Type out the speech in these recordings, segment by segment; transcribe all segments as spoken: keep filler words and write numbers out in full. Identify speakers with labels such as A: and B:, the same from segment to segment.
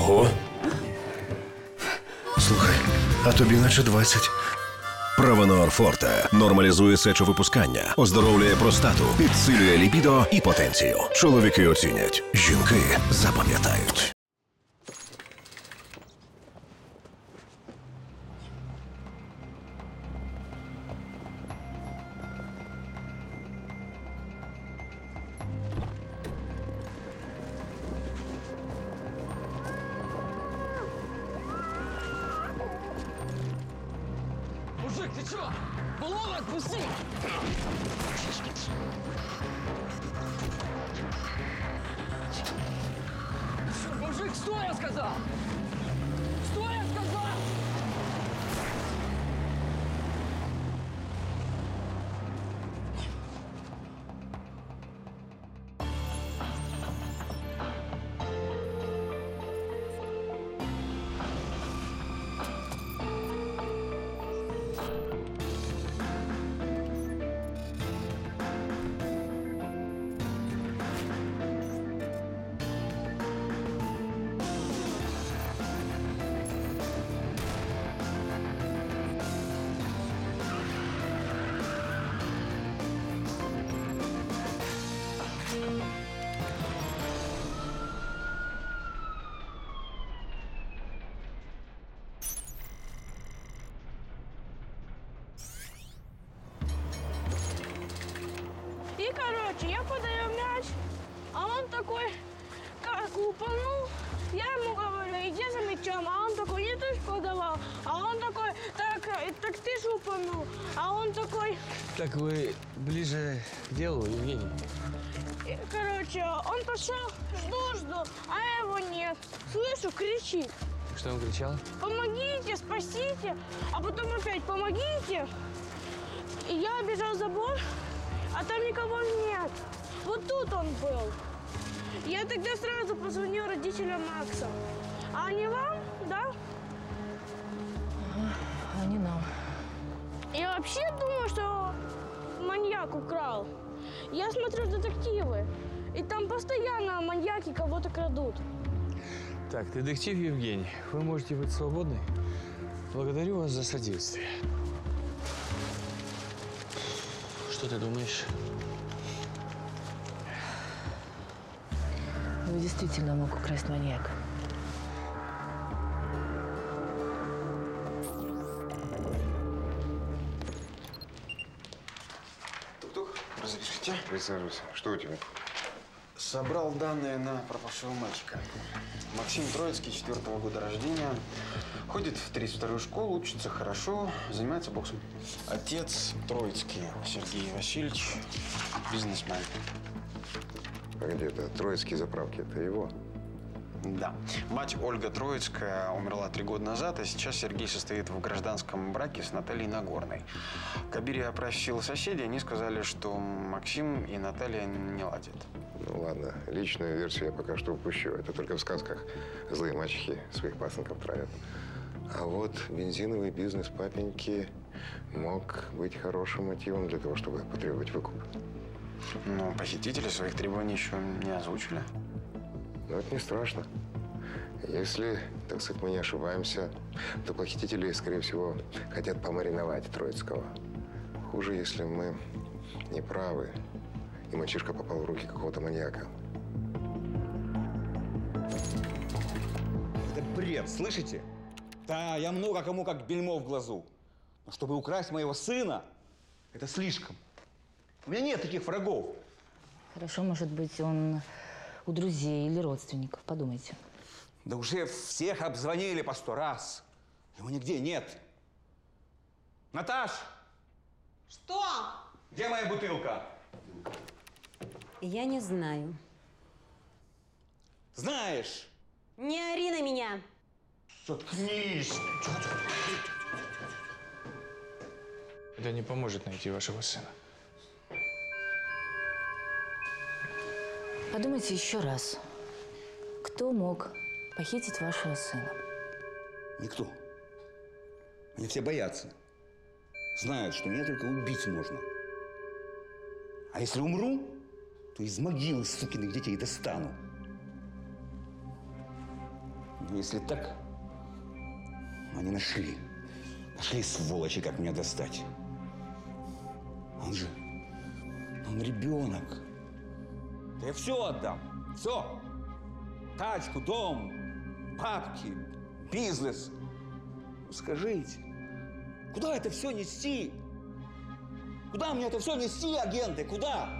A: Ого. Слухай, а тобі наче двадцять.
B: Правонор Форте нормалізує сечовипускання, оздоровлює простату, підсилює лібідо і потенцію. Чоловіки оцінять, жінки запам'ятають.
C: Мужик, ты чё? Баллон отпусти! Мужик, стой, я сказал! Стой, я сказал!
D: И, короче, я подаю мяч, а он такой, как упанул. Я ему говорю, иди за мячом, а он такой, не ты ж подавал. А он такой, так, так ты ж упанул. А он такой...
C: Так вы ближе к делу, Евгений.
D: И, короче, он пошел, жду, жду, а его нет. Слышу, кричит.
C: Что он кричал?
D: Помогите, спасите. А потом опять помогите. И я обежал забор, а там никого нет. Вот тут он был. Я тогда сразу позвонил родителям Макса. А они вам, да?
E: Ага, они нам.
D: Я вообще думаю, что маньяк украл. Я смотрю детективы, и там постоянно маньяки кого-то крадут.
C: Так, детектив Евгений, вы можете быть свободны. Благодарю вас за содействие. Что ты думаешь?
E: Его действительно мог украсть маньяк.
F: Тук-тук, разрешите?
G: Присаживайся. Что у тебя?
F: Собрал данные на пропавшего мальчика. Максим Троицкий, четвертого года рождения. Ходит в тридцать вторую школу, учится хорошо, занимается боксом. Отец Троицкий Сергей Васильевич, бизнесмен.
G: А где-то Троицкие заправки. Это его?
F: Да. Мать Ольга Троицкая умерла три года назад, а сейчас Сергей состоит в гражданском браке с Натальей Нагорной. Кабир я опросил соседей, они сказали, что Максим и Наталья не ладят.
G: Ну ладно, личную версию я пока что упущу. Это только в сказках злые мачехи своих пасынков травят. А вот бензиновый бизнес папеньки мог быть хорошим мотивом для того, чтобы потребовать выкуп.
F: Но похитители своих требований еще не озвучили.
G: Но это не страшно. Если, так сказать, мы не ошибаемся, то похитители, скорее всего, хотят помариновать Троицкого. Хуже, если мы не правы, и мальчишка попал в руки какого-то маньяка.
H: Это бред, слышите? Да, я много кому как бельмо в глазу. Но чтобы украсть моего сына, это слишком. У меня нет таких врагов.
E: Хорошо, может быть, он у друзей или родственников. Подумайте.
H: Да уже всех обзвонили по сто раз. Его нигде нет. Наташ!
I: Что?
H: Где моя бутылка?
I: Я не знаю.
H: Знаешь?
I: Не ори на меня.
H: Заткнись!
C: Это не поможет найти вашего сына.
E: Подумайте еще раз. Кто мог похитить вашего сына?
H: Никто. Меня все боятся. Знают, что меня только убить можно. А если умру, то из могилы сукиных детей достану. Ну, если так, они нашли. Нашли, сволочи, как меня достать. Он же... Он ребенок. Да я все отдам. Все. Тачку, дом, бабки, бизнес. Ну, скажите, куда это все нести? Куда мне это все нести, агенты? Куда?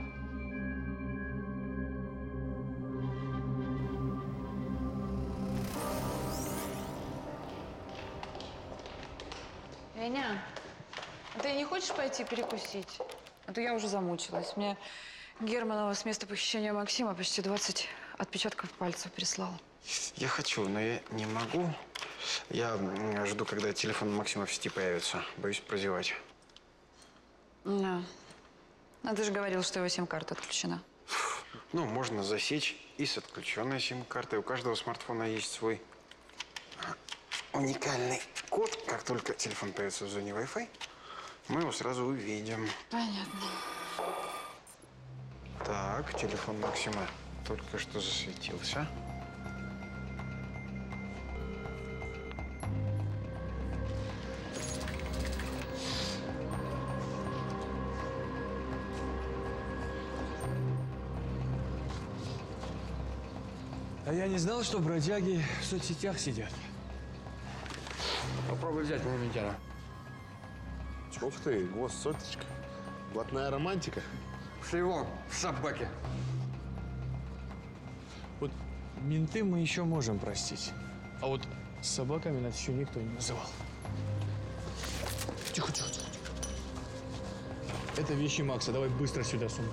J: Веня, а ты не хочешь пойти перекусить? А то я уже замучилась. Мне Германова с места похищения Максима почти двадцать отпечатков пальцев прислал.
F: Я хочу, но я не могу. Я м, жду, когда телефон Максима в сети появится. Боюсь прозевать.
J: Да. А ты же говорил, что его сим-карта отключена.
F: Ну, можно засечь и с отключенной сим-картой. У каждого смартфона есть свой а, уникальный код. Как только телефон появится в зоне Wi-Fi, мы его сразу увидим.
J: Понятно.
F: Так, телефон Максима только что засветился.
C: А я не знал, что бродяги в соцсетях сидят.
A: Попробуй взять Мамонтяна. Ух ты, госсоточка. Блатная романтика.
F: Всего в собаке.
C: Вот менты мы еще можем простить. А вот с собаками нас еще никто не называл. Тихо, тихо, тихо. Это вещи Макса. Давай быстро сюда сумку.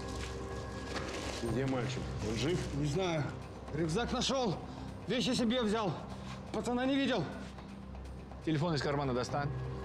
A: Где мальчик? Он жив?
K: Не знаю. Рюкзак нашел. Вещи себе взял. Пацана не видел.
C: Телефон из кармана достань.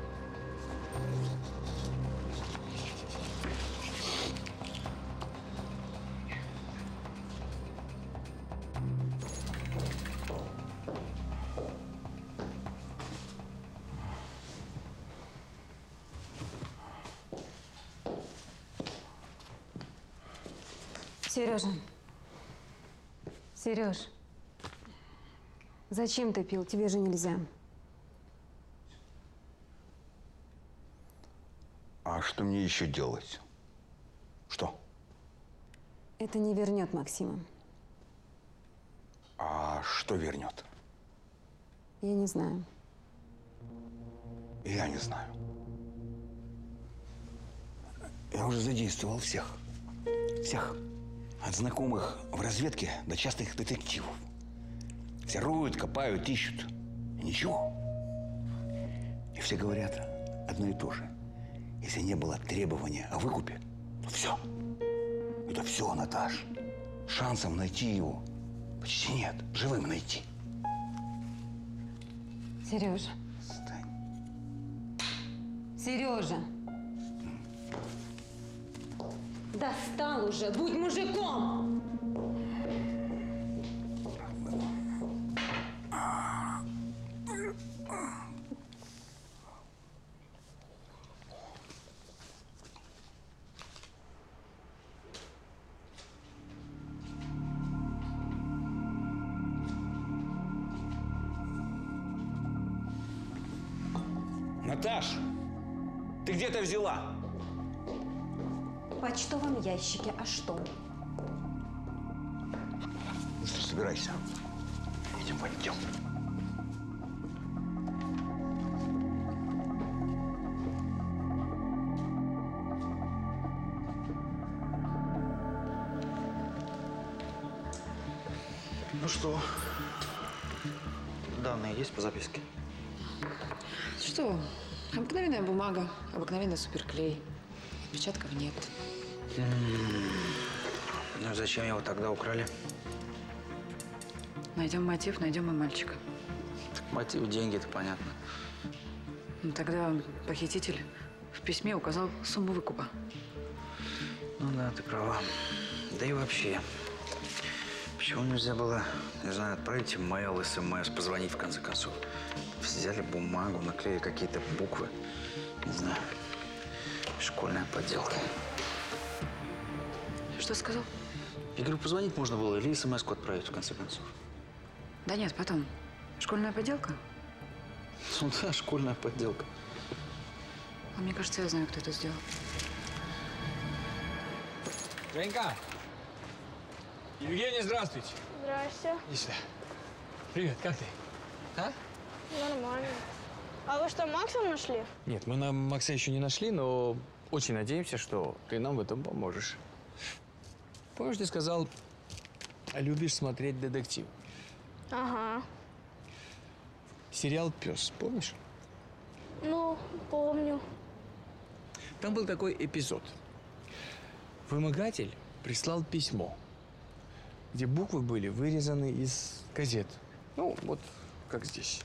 I: Сережа. Сереж. Зачем ты пил? Тебе же нельзя.
H: А что мне еще делать? Что?
I: Это не вернет Максима.
H: А что вернет?
I: Я не знаю.
H: Я не знаю. Я уже задействовал всех. Всех. От знакомых в разведке до частных детективов. Все роют, копают, ищут. И ничего. И все говорят одно и то же. Если не было требования о выкупе, то все. Это все, Наташ. Шансов найти его почти нет. Живым найти.
I: Сережа.
H: Стань.
I: Сережа. Достал уже, будь мужиком!
H: Наташ, ты где-то взяла?
I: В почтовом ящике. А что?
H: Быстро собирайся. Идем в отдел.
F: Ну что, данные есть по записке?
J: Что? Обыкновенная бумага, обыкновенный суперклей. Отпечатков нет.
F: Ну зачем его тогда украли?
J: Найдем мотив, найдем и мальчика.
F: Мотив, деньги, это понятно.
J: Ну, тогда похититель в письме указал сумму выкупа.
F: Ну да, ты права. Да и вообще, почему нельзя было, не знаю, отправить имейл, смс, позвонить в конце концов? Взяли бумагу, наклеили какие-то буквы. Не знаю, школьная подделка.
J: Что сказал?
F: Я говорю, позвонить можно было или смс-ку отправить в конце концов.
J: Да нет, потом. Школьная подделка?
C: Ну да, школьная подделка.
J: А мне кажется, я знаю, кто это сделал.
C: Женька! Евгений, здравствуйте.
D: Здрасте.
C: Иди сюда. Привет, как ты? А?
D: Нормально. А вы что, Макса нашли?
C: Нет, мы на Макса еще не нашли, но очень надеемся, что ты нам в этом поможешь. Помнишь, ты сказал, любишь смотреть детектив?
D: Ага.
C: Сериал «Пес», помнишь?
D: Ну, помню.
C: Там был такой эпизод. Вымогатель прислал письмо, где буквы были вырезаны из газет. Ну, вот как здесь.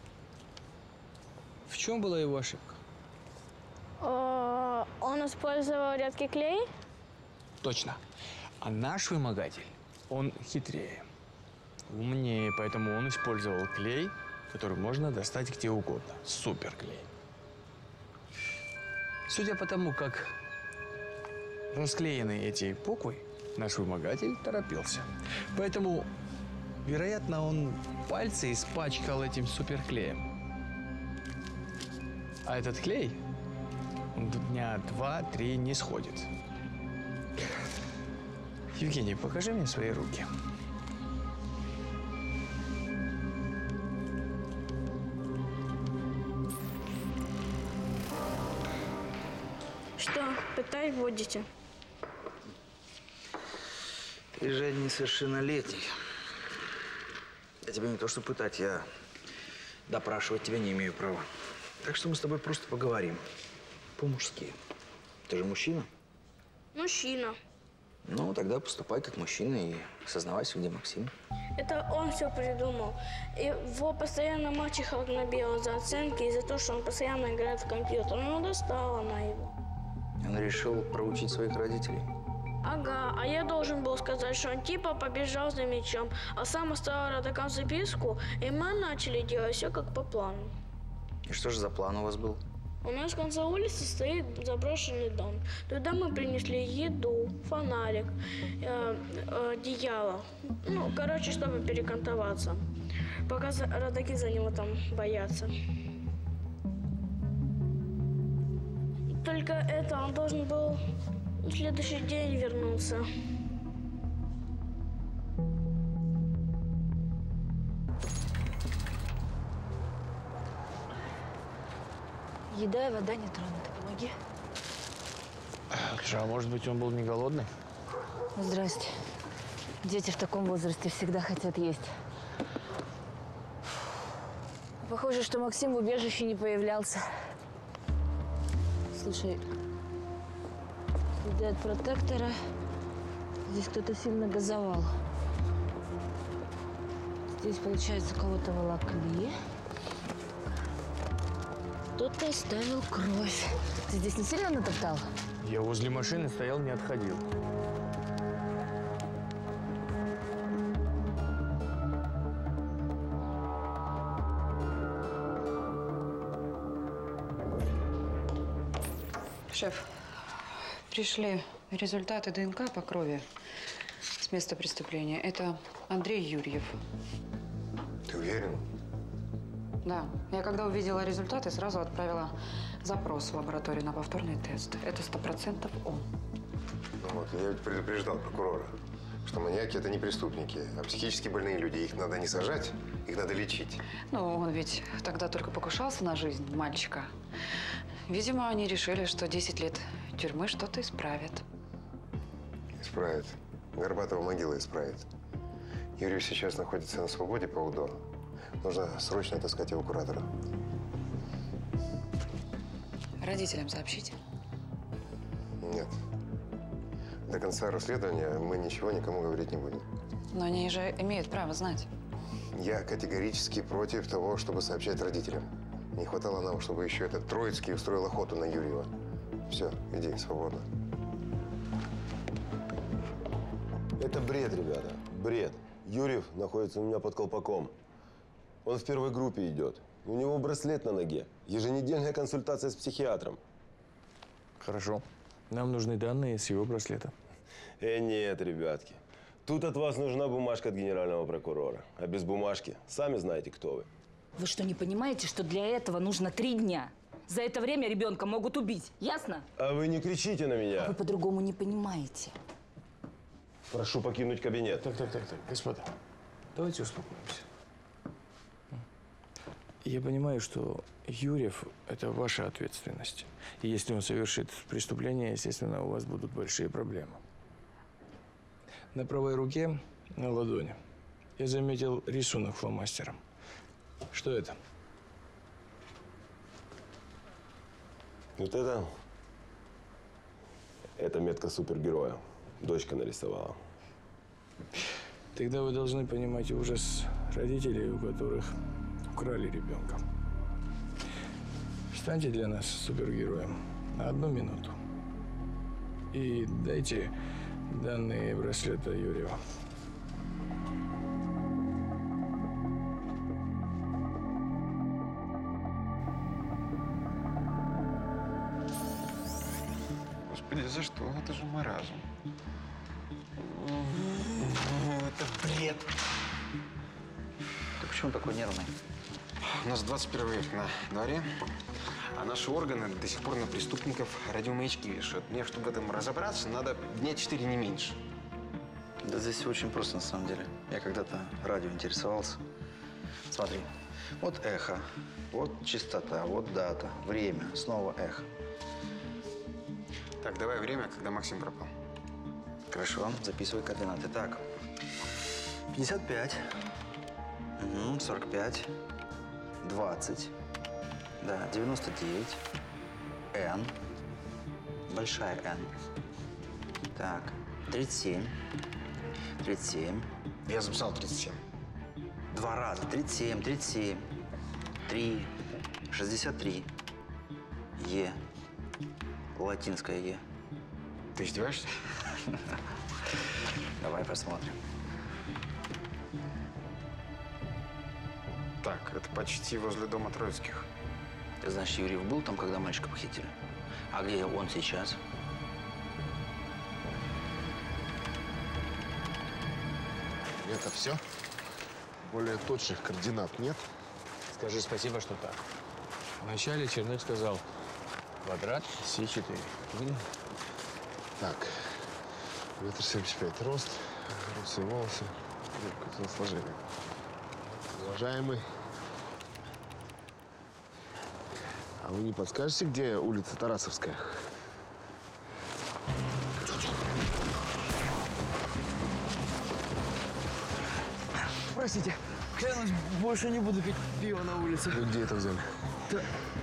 C: В чем была его ошибка?
D: Э, Он использовал редкий клей?
C: Точно. А наш вымогатель, он хитрее, умнее, поэтому он использовал клей, который можно достать где угодно. Суперклей. Судя по тому, как расклеены эти буквы, наш вымогатель торопился. Поэтому, вероятно, он пальцы испачкал этим суперклеем. А этот клей он дня два-три не сходит. Евгений, покажи мне свои руки.
D: Что, пытать будете?
H: Ты же несовершеннолетний. Я тебя не то что пытать, я допрашивать тебя не имею права. Так что мы с тобой просто поговорим. По-мужски. Ты же мужчина?
D: Мужчина.
H: Ну, тогда поступай как мужчина и сознавайся, где Максим.
D: Это он все придумал. Его постоянно мачеха гнобила за оценки и за то, что он постоянно играет в компьютер. Ну, достала она его.
H: Он решил проучить своих родителей.
D: Ага, а я должен был сказать, что он типа побежал за мячом, а сам оставил родакам записку, и мы начали делать все как по плану.
H: И что же за план у вас был?
D: У нас в конце улицы стоит заброшенный дом. Туда мы принесли еду, фонарик, э, э, одеяло. Ну, короче, чтобы перекантоваться. Пока за, родаки за него там боятся. Только это он должен был в следующий день вернуться.
E: Еда и вода не тронуты. Помоги.
C: А может быть, он был не голодный?
E: Здрасте. Дети в таком возрасте всегда хотят есть. Похоже, что Максим в убежище не появлялся. Слушай, следы от протектора. Здесь кто-то сильно газовал. Здесь, получается, кого-то волокли. Кто-то оставил кровь. Ты здесь не сильно натоптал?
C: Я возле машины стоял, не отходил.
J: Шеф, пришли результаты ДНК по крови с места преступления. Это Андрей Юрьев.
G: Ты уверен?
J: Да. Я когда увидела результаты, сразу отправила запрос в лабораторию на повторный тест. Это сто процентов он.
G: Ну вот, я ведь предупреждал прокурора, что маньяки – это не преступники, а психически больные люди. Их надо не сажать, их надо лечить.
J: Ну, он ведь тогда только покушался на жизнь мальчика. Видимо, они решили, что десять лет тюрьмы что-то исправит.
G: Исправит. Горбатова могила исправит. Юрий сейчас находится на свободе по УДО. Нужно срочно отыскать его куратора.
J: Родителям сообщите?
G: Нет. До конца расследования мы ничего никому говорить не будем.
J: Но они же имеют право знать.
G: Я категорически против того, чтобы сообщать родителям. Не хватало нам, чтобы еще этот Троицкий устроил охоту на Юрьева. Все, иди, свободно.
L: Это бред, ребята, бред. Юрьев находится у меня под колпаком. Он в первой группе идет. У него браслет на ноге. Еженедельная консультация с психиатром.
C: Хорошо. Нам нужны данные с его браслета.
L: Э, нет, ребятки. Тут от вас нужна бумажка от генерального прокурора. А без бумажки сами знаете, кто вы.
E: Вы что, не понимаете, что для этого нужно три дня? За это время ребенка могут убить. Ясно?
L: А вы не кричите на меня.
E: А вы по-другому не понимаете.
L: Прошу покинуть кабинет.
C: Так, так, так, так, господа, давайте успокоимся. Я понимаю, что Юрьев – это ваша ответственность. И если он совершит преступление, естественно, у вас будут большие проблемы. На правой руке, на ладони, я заметил рисунок фломастером. Что это?
L: Вот это… Это метка супергероя. Дочка нарисовала.
C: Тогда вы должны понимать ужас родителей, у которых украли ребенка. Станьте для нас супергероем на одну минуту. И дайте данные браслета Юрьева.
F: Господи, за что? Это же маразм. Это бред.
H: Ты почему такой нервный?
F: У нас двадцать первый век на дворе, а наши органы до сих пор на преступников радиомаячки вешают. Мне, чтобы в этом разобраться, надо дня четыре, не меньше.
H: Да здесь все очень просто, на самом деле. Я когда-то радио интересовался. Смотри, вот эхо, вот частота, вот дата, время, снова эхо.
F: Так, давай время, когда Максим пропал.
H: Хорошо, записывай координаты. Так, пятьдесят пять, угу, сорок пять, двадцать, да, девяносто девять, Н, большая Н. Так, тридцать семь, тридцать семь.
F: Я записал тридцать семь.
H: Два раза, тридцать семь, тридцать семь, три, шестьдесят три, Е, латинское Е.
F: Ты издеваешься?
H: Давай посмотрим.
F: Так, это почти возле дома Троицких.
H: Ты знаешь, Юрьев был там, когда мальчика похитили? А где он сейчас?
A: Это все? Более точных координат нет?
C: Скажи спасибо, что так. Вначале Черных сказал квадрат С четыре.
A: Так, метр семьдесят пять рост, русые волосы, крупное телосложение. Уважаемый, а вы не подскажете, где улица Тарасовская?
K: Простите, клянусь, больше не буду пить пиво на улице.
A: Вы где это взяли?
K: Да,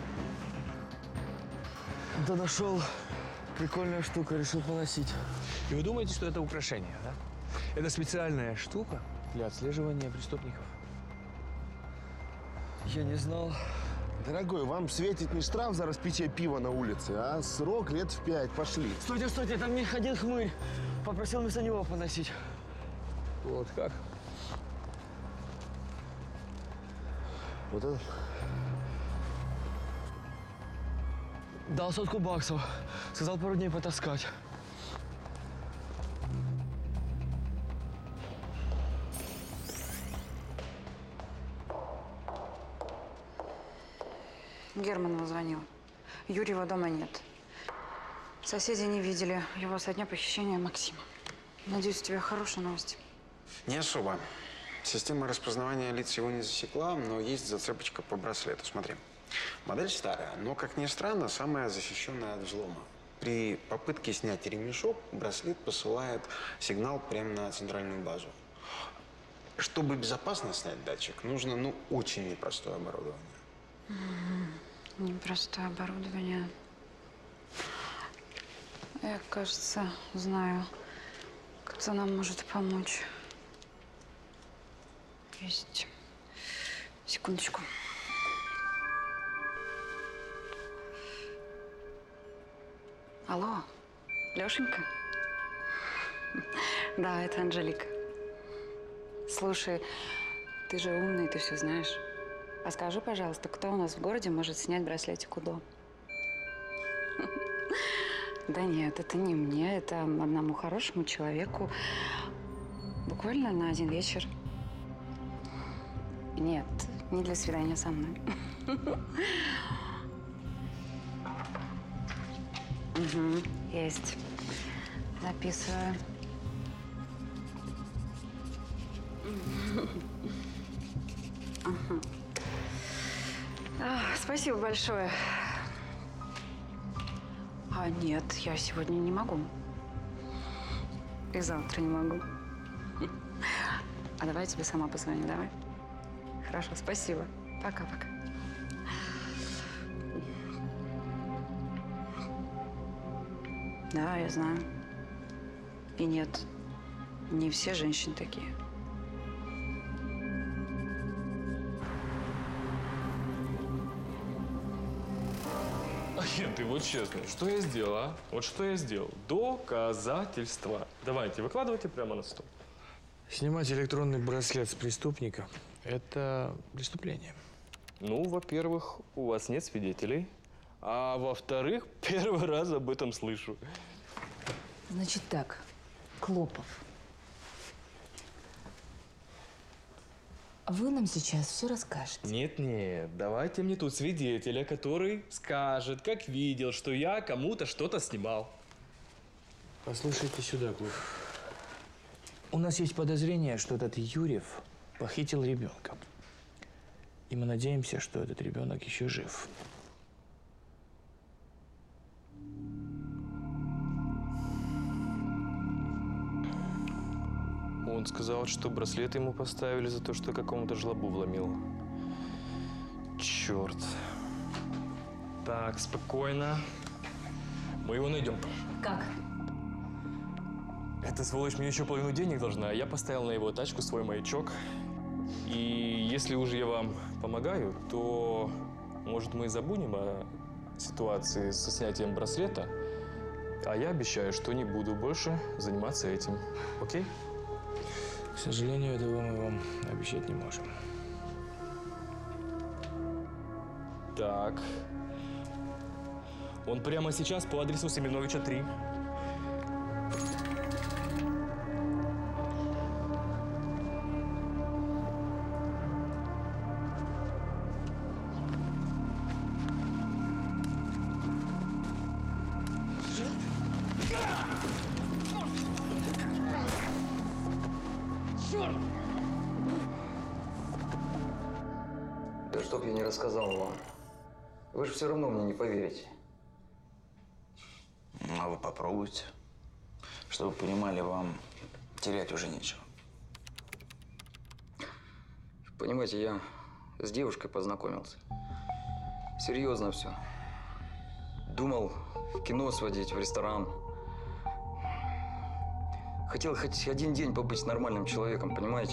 K: да нашел. Прикольная штука, решил поносить.
C: И вы думаете, что это украшение, да? Это специальная штука для отслеживания преступников.
K: Я не знал.
A: Дорогой, вам светит не штраф за распитие пива на улице, а срок лет в пять. Пошли.
K: Стойте, стойте, там мне один хмырь. Попросил вместо него поносить.
C: Вот как?
A: Вот это?
K: Дал сотку баксов. Сказал пару дней потаскать.
J: Германова звонила. Юрьева дома нет. Соседи не видели его со дня похищения Максима. Надеюсь, у тебя хорошие новости.
F: Не особо. Система распознавания лиц его не засекла, но есть зацепочка по браслету. Смотри. Модель старая, но, как ни странно, самая защищенная от взлома. При попытке снять ремешок браслет посылает сигнал прямо на центральную базу. Чтобы безопасно снять датчик, нужно, ну, очень непростое оборудование.
J: Угу. Непростое оборудование. Я, кажется, знаю, кто нам может помочь. Есть. Секундочку. Алло, Лешенька? Да, это Анжелика. Слушай, ты же умный, ты все знаешь. А скажи, пожалуйста, кто у нас в городе может снять браслетик УДО? Да нет, это не мне, это одному хорошему человеку. Буквально на один вечер. Нет, не для свидания со мной. Угу, есть. Записываю. Ага. А, спасибо большое. А нет, я сегодня не могу. И завтра не могу. А давай я тебе сама позвоню, давай? Хорошо, спасибо. Пока-пока. Да, я знаю. И нет, не все женщины такие.
M: Агенты, вот честно, что я сделал, а? Вот что я сделал? Доказательства. Давайте, выкладывайте прямо на стол.
C: Снимать электронный браслет с преступника – это преступление.
M: Ну, во-первых, у вас нет свидетелей. А во-вторых, первый раз об этом слышу.
E: Значит так, Клопов. Вы нам сейчас все расскажете.
M: Нет-нет, давайте мне тут свидетеля, который скажет, как видел, что я кому-то что-то снимал.
C: Послушайте сюда, Клопов. У нас есть подозрение, что этот Юрьев похитил ребенка. И мы надеемся, что этот ребенок еще жив.
M: Он сказал, что браслет ему поставили за то, что какому-то жлобу вломил. Черт. Так, спокойно. Мы его найдем.
E: Как?
M: Эта сволочь мне еще половину денег должна. Я поставил на его тачку свой маячок. И если уже я вам помогаю, то, может, мы забудем о ситуации со снятием браслета. А я обещаю, что не буду больше заниматься этим. Окей?
C: К сожалению, этого мы вам обещать не можем.
M: Так. Он прямо сейчас по адресу Семеновича три.
N: Да чтоб я не рассказал вам. Вы же все равно мне не поверите.
H: Ну, а вы попробуйте. Чтобы вы понимали, вам терять уже нечего.
N: Понимаете, я с девушкой познакомился. Серьезно все. Думал в кино сводить, в ресторан. Хотел хоть один день побыть с нормальным человеком, понимаете?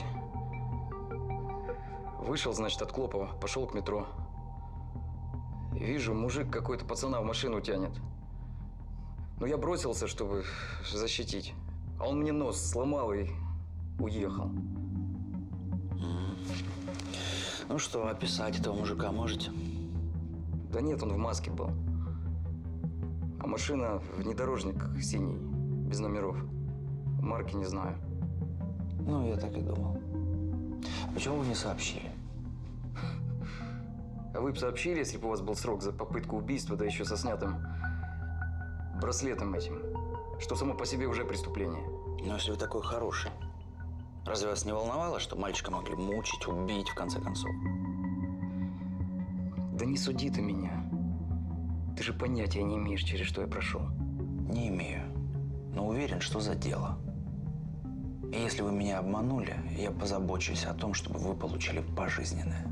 N: Вышел, значит, от Клопова, пошел к метро. Вижу, мужик какой-то пацана в машину тянет. Но я бросился, чтобы защитить. А он мне нос сломал и уехал.
H: Ну что, описать этого мужика можете?
N: Да нет, он в маске был. А машина внедорожник синий, без номеров. Марки не знаю.
H: Ну, я так и думал. А почему вы не сообщили?
N: А вы бы сообщили, если бы у вас был срок за попытку убийства, да еще со снятым браслетом этим, что само по себе уже преступление.
H: Но если вы такой хороший, разве вас не волновало, что мальчика могли мучить, убить, в конце концов?
N: Да не суди ты меня. Ты же понятия не имеешь, через что я прошел.
H: Не имею, но уверен, что за дело. И если вы меня обманули, я позабочусь о том, чтобы вы получили пожизненное.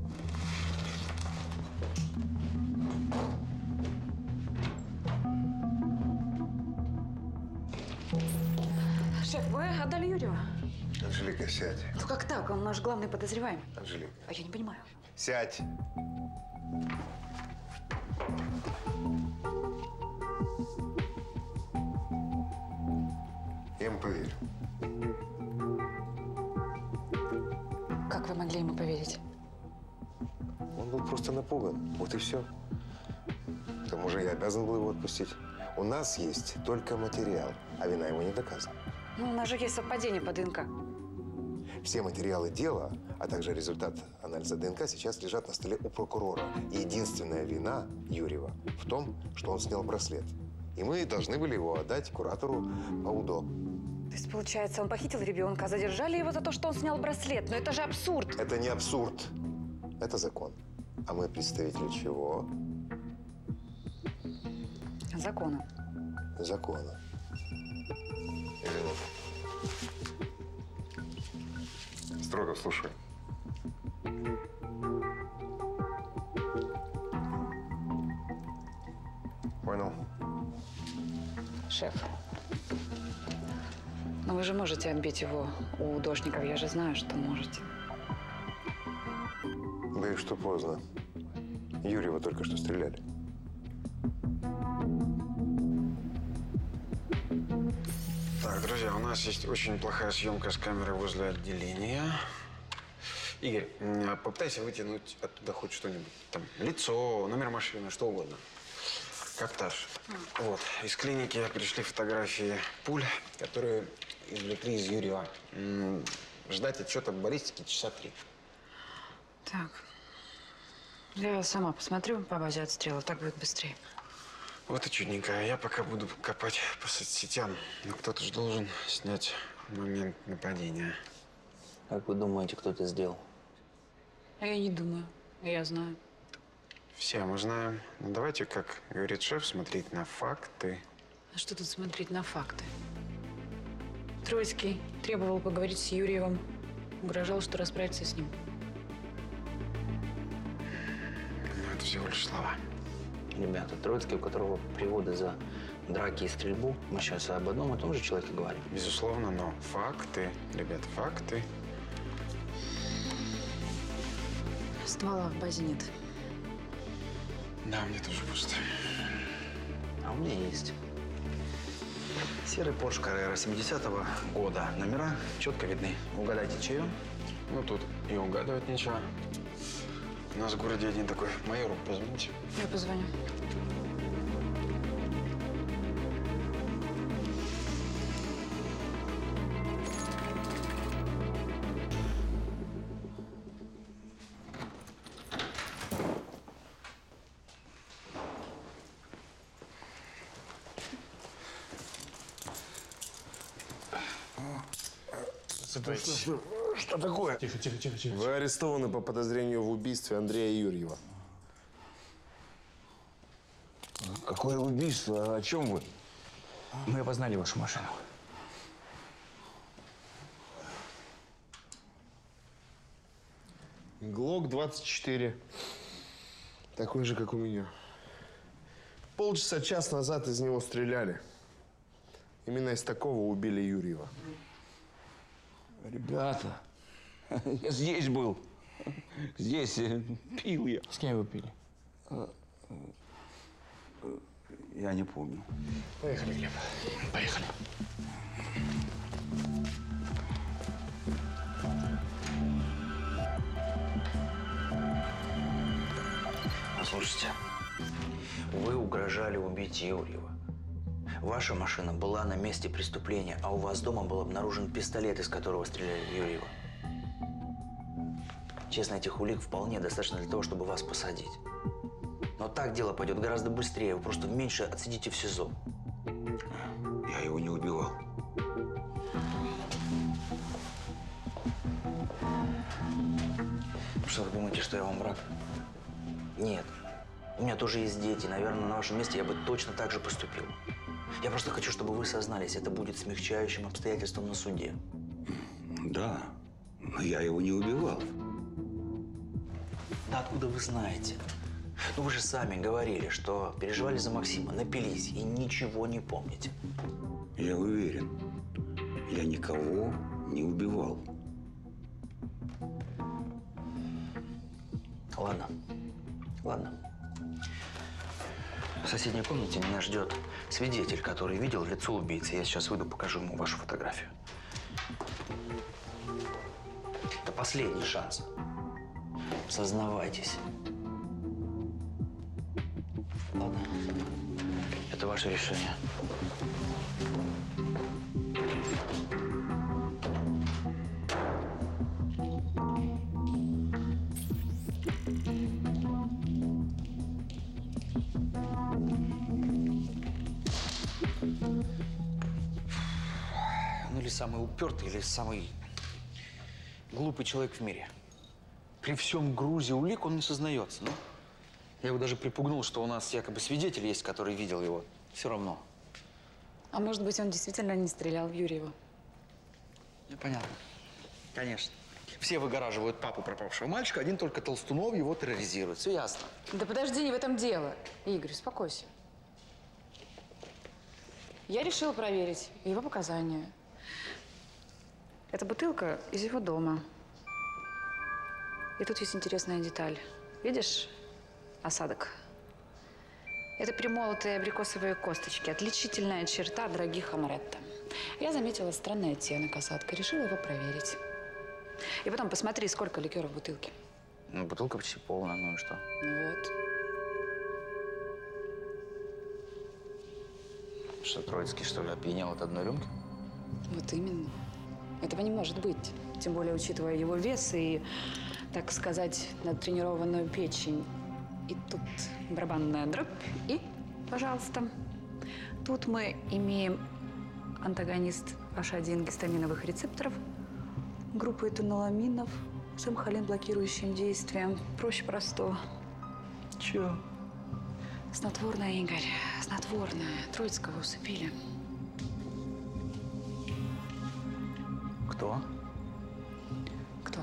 J: Шеф, вы отдали Юрьева?
G: Анжелика, сядь.
J: Ну как так? Он наш главный подозреваемый.
G: Анжелика.
J: А я не понимаю.
G: Сядь. Я ему поверю.
J: Как вы могли ему поверить?
G: Он был просто напуган. Вот и все. К тому же я обязан был его отпустить. У нас есть только материал, а вина его не доказана.
J: Ну, у нас же есть совпадение по ДНК.
G: Все материалы дела, а также результат анализа ДНК сейчас лежат на столе у прокурора. И единственная вина Юрьева в том, что он снял браслет. И мы должны были его отдать куратору по УДО.
J: То есть, получается, он похитил ребенка, а задержали его за то, что он снял браслет. Но это же абсурд.
G: Это не абсурд. Это закон. А мы представители чего?
J: Закона.
G: Закона. Извините. Строго слушай. Понял.
J: Шеф, но вы же можете отбить его у удошников. Я же знаю, что можете.
G: Да и что поздно. Юрьева только что стреляли.
F: Так, друзья, у нас есть очень плохая съемка с камеры возле отделения. Игорь, м, попытайся вытянуть оттуда хоть что-нибудь. Там лицо, номер машины, что угодно. Каптаж. Вот. Из клиники пришли фотографии пуль, которые извлекли из Юрьева. М, Ждать отчета баллистики часа три.
J: Так. Я сама посмотрю по базе отстрела, так будет быстрее.
F: Вот и чудненько. Я пока буду копать по соцсетям. Но кто-то же должен снять момент нападения.
O: Как вы думаете, кто это сделал?
J: А я не думаю. Я знаю.
F: Все мы знаем. Ну, давайте, как говорит шеф, смотреть на факты.
J: А что тут смотреть на факты? Троицкий требовал поговорить с Юрьевым. Угрожал, что расправится с ним.
F: Ну, это всего лишь слова.
O: Ребята, Троицкий, у которого приводы за драки и стрельбу, мы сейчас об одном и том же человеке говорим.
F: Безусловно, но факты, ребят, факты.
J: Ствола в базе нет.
F: Да, мне тоже пусто.
O: А у меня есть.
H: Серый Porsche Carrera семидесятого года. Номера четко видны. Угадайте, чей он?
F: Ну, тут и угадывать нечего. У нас в городе один такой. Майору позвоните.
J: Я позвоню.
A: Что, что, что такое?
C: Тихо, тихо, тихо, тихо.
A: Вы арестованы по подозрению в убийстве Андрея Юрьева.
H: Какое убийство? О чем вы?
C: Мы опознали вашу машину.
A: ГЛОК двадцать четыре. Такой же, как у меня. Полчаса, час назад из него стреляли. Именно из такого убили Юрьева.
H: Ребята, я здесь был. Здесь э, пил я.
C: С кем вы пили?
H: Я не помню.
C: Поехали, Глеб. Поехали.
O: Послушайте, вы угрожали убить Юрьева. Ваша машина была на месте преступления, а у вас дома был обнаружен пистолет, из которого стреляли в Юрьева. Честно, этих улик вполне достаточно для того, чтобы вас посадить. Но так дело пойдет гораздо быстрее. Вы просто меньше отсидите в СИЗО.
H: Я его не убивал.
O: Что вы думаете, что я вам враг? Нет. У меня тоже есть дети. Наверное, на вашем месте я бы точно так же поступил. Я просто хочу, чтобы вы сознались, это будет смягчающим обстоятельством на суде.
H: Да, но я его не убивал.
O: Да откуда вы знаете? Ну вы же сами говорили, что переживали за Максима, напились и ничего не помните.
H: Я уверен, я никого не убивал.
O: Ладно, ладно. В соседней комнате меня ждет свидетель, который видел лицо убийцы. Я сейчас выйду, покажу ему вашу фотографию. Это последний шанс. Сознавайтесь. Ладно. Это ваше решение. самый упертый или самый глупый человек в мире. При всем грузе улик он не сознается. Ну, я его даже припугнул, что у нас якобы свидетель есть, который видел его. Все равно.
J: А может быть, он действительно не стрелял в Юрьева?
O: Непонятно. Конечно. Все выгораживают папу пропавшего мальчика, один только Толстунов его терроризирует. Все ясно.
J: Да подожди, не в этом дело. Игорь, успокойся. Я решила проверить его показания. Эта бутылка из его дома. И тут есть интересная деталь. Видишь осадок? Это перемолотые абрикосовые косточки. Отличительная черта дорогих амаретто. Я заметила странный оттенок осадка. Решила его проверить. И потом посмотри, сколько ликера в бутылке.
O: Ну, бутылка почти полная, ну и что?
J: Вот.
O: Что, Троицкий, что ли, опьянел от одной рюмки?
J: Вот именно. Этого не может быть. Тем более, учитывая его вес и, так сказать, натренированную печень. И тут барабанная дробь. И, пожалуйста, тут мы имеем антагонист эйч один гистаминовых рецепторов, группы этаноламинов с эмхолин-блокирующим действием. Проще простого.
O: Чё?
J: Снотворное, Игорь. Снотворное. Троицкого усыпили.
O: Кто?
J: Кто?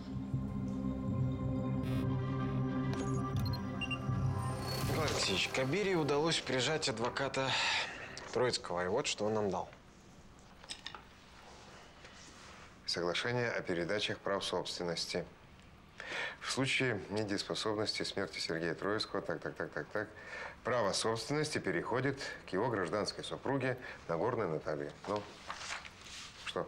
F: Николай Алексеевич, Кабире удалось прижать адвоката Троицкого. И вот что он нам дал.
G: Соглашение о передачах прав собственности. В случае недееспособности, смерти Сергея Троицкого, так, так, так, так, так, право собственности переходит к его гражданской супруге Нагорной Наталье. Ну, что?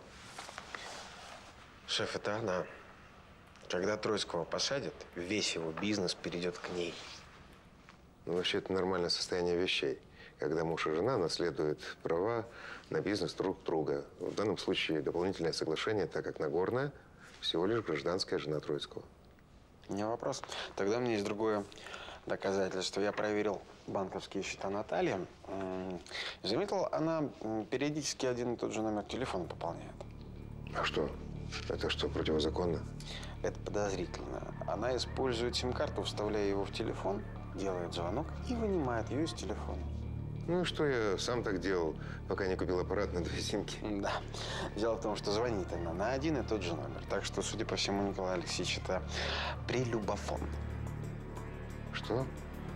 F: Шеф, это она. Когда Троицкого посадят, весь его бизнес перейдет к ней.
G: Ну, вообще, это нормальное состояние вещей, когда муж и жена наследуют права на бизнес друг друга. В данном случае дополнительное соглашение, так как Нагорная всего лишь гражданская жена Троицкого.
F: Не вопрос. Тогда у меня есть другое доказательство. Я проверил банковские счета Натальи. М, Заметил, она м, периодически один и тот же номер телефона пополняет.
G: А что? Это что, противозаконно?
F: Это подозрительно. Она использует сим-карту, вставляя его в телефон, делает звонок и вынимает ее из телефона.
G: Ну и что, я сам так делал, пока не купил аппарат на две симки.
F: Да. Дело в том, что звонит она на один и тот же номер. Так что, судя по всему, Николай Алексеевич, это прелюбофон.
G: Что?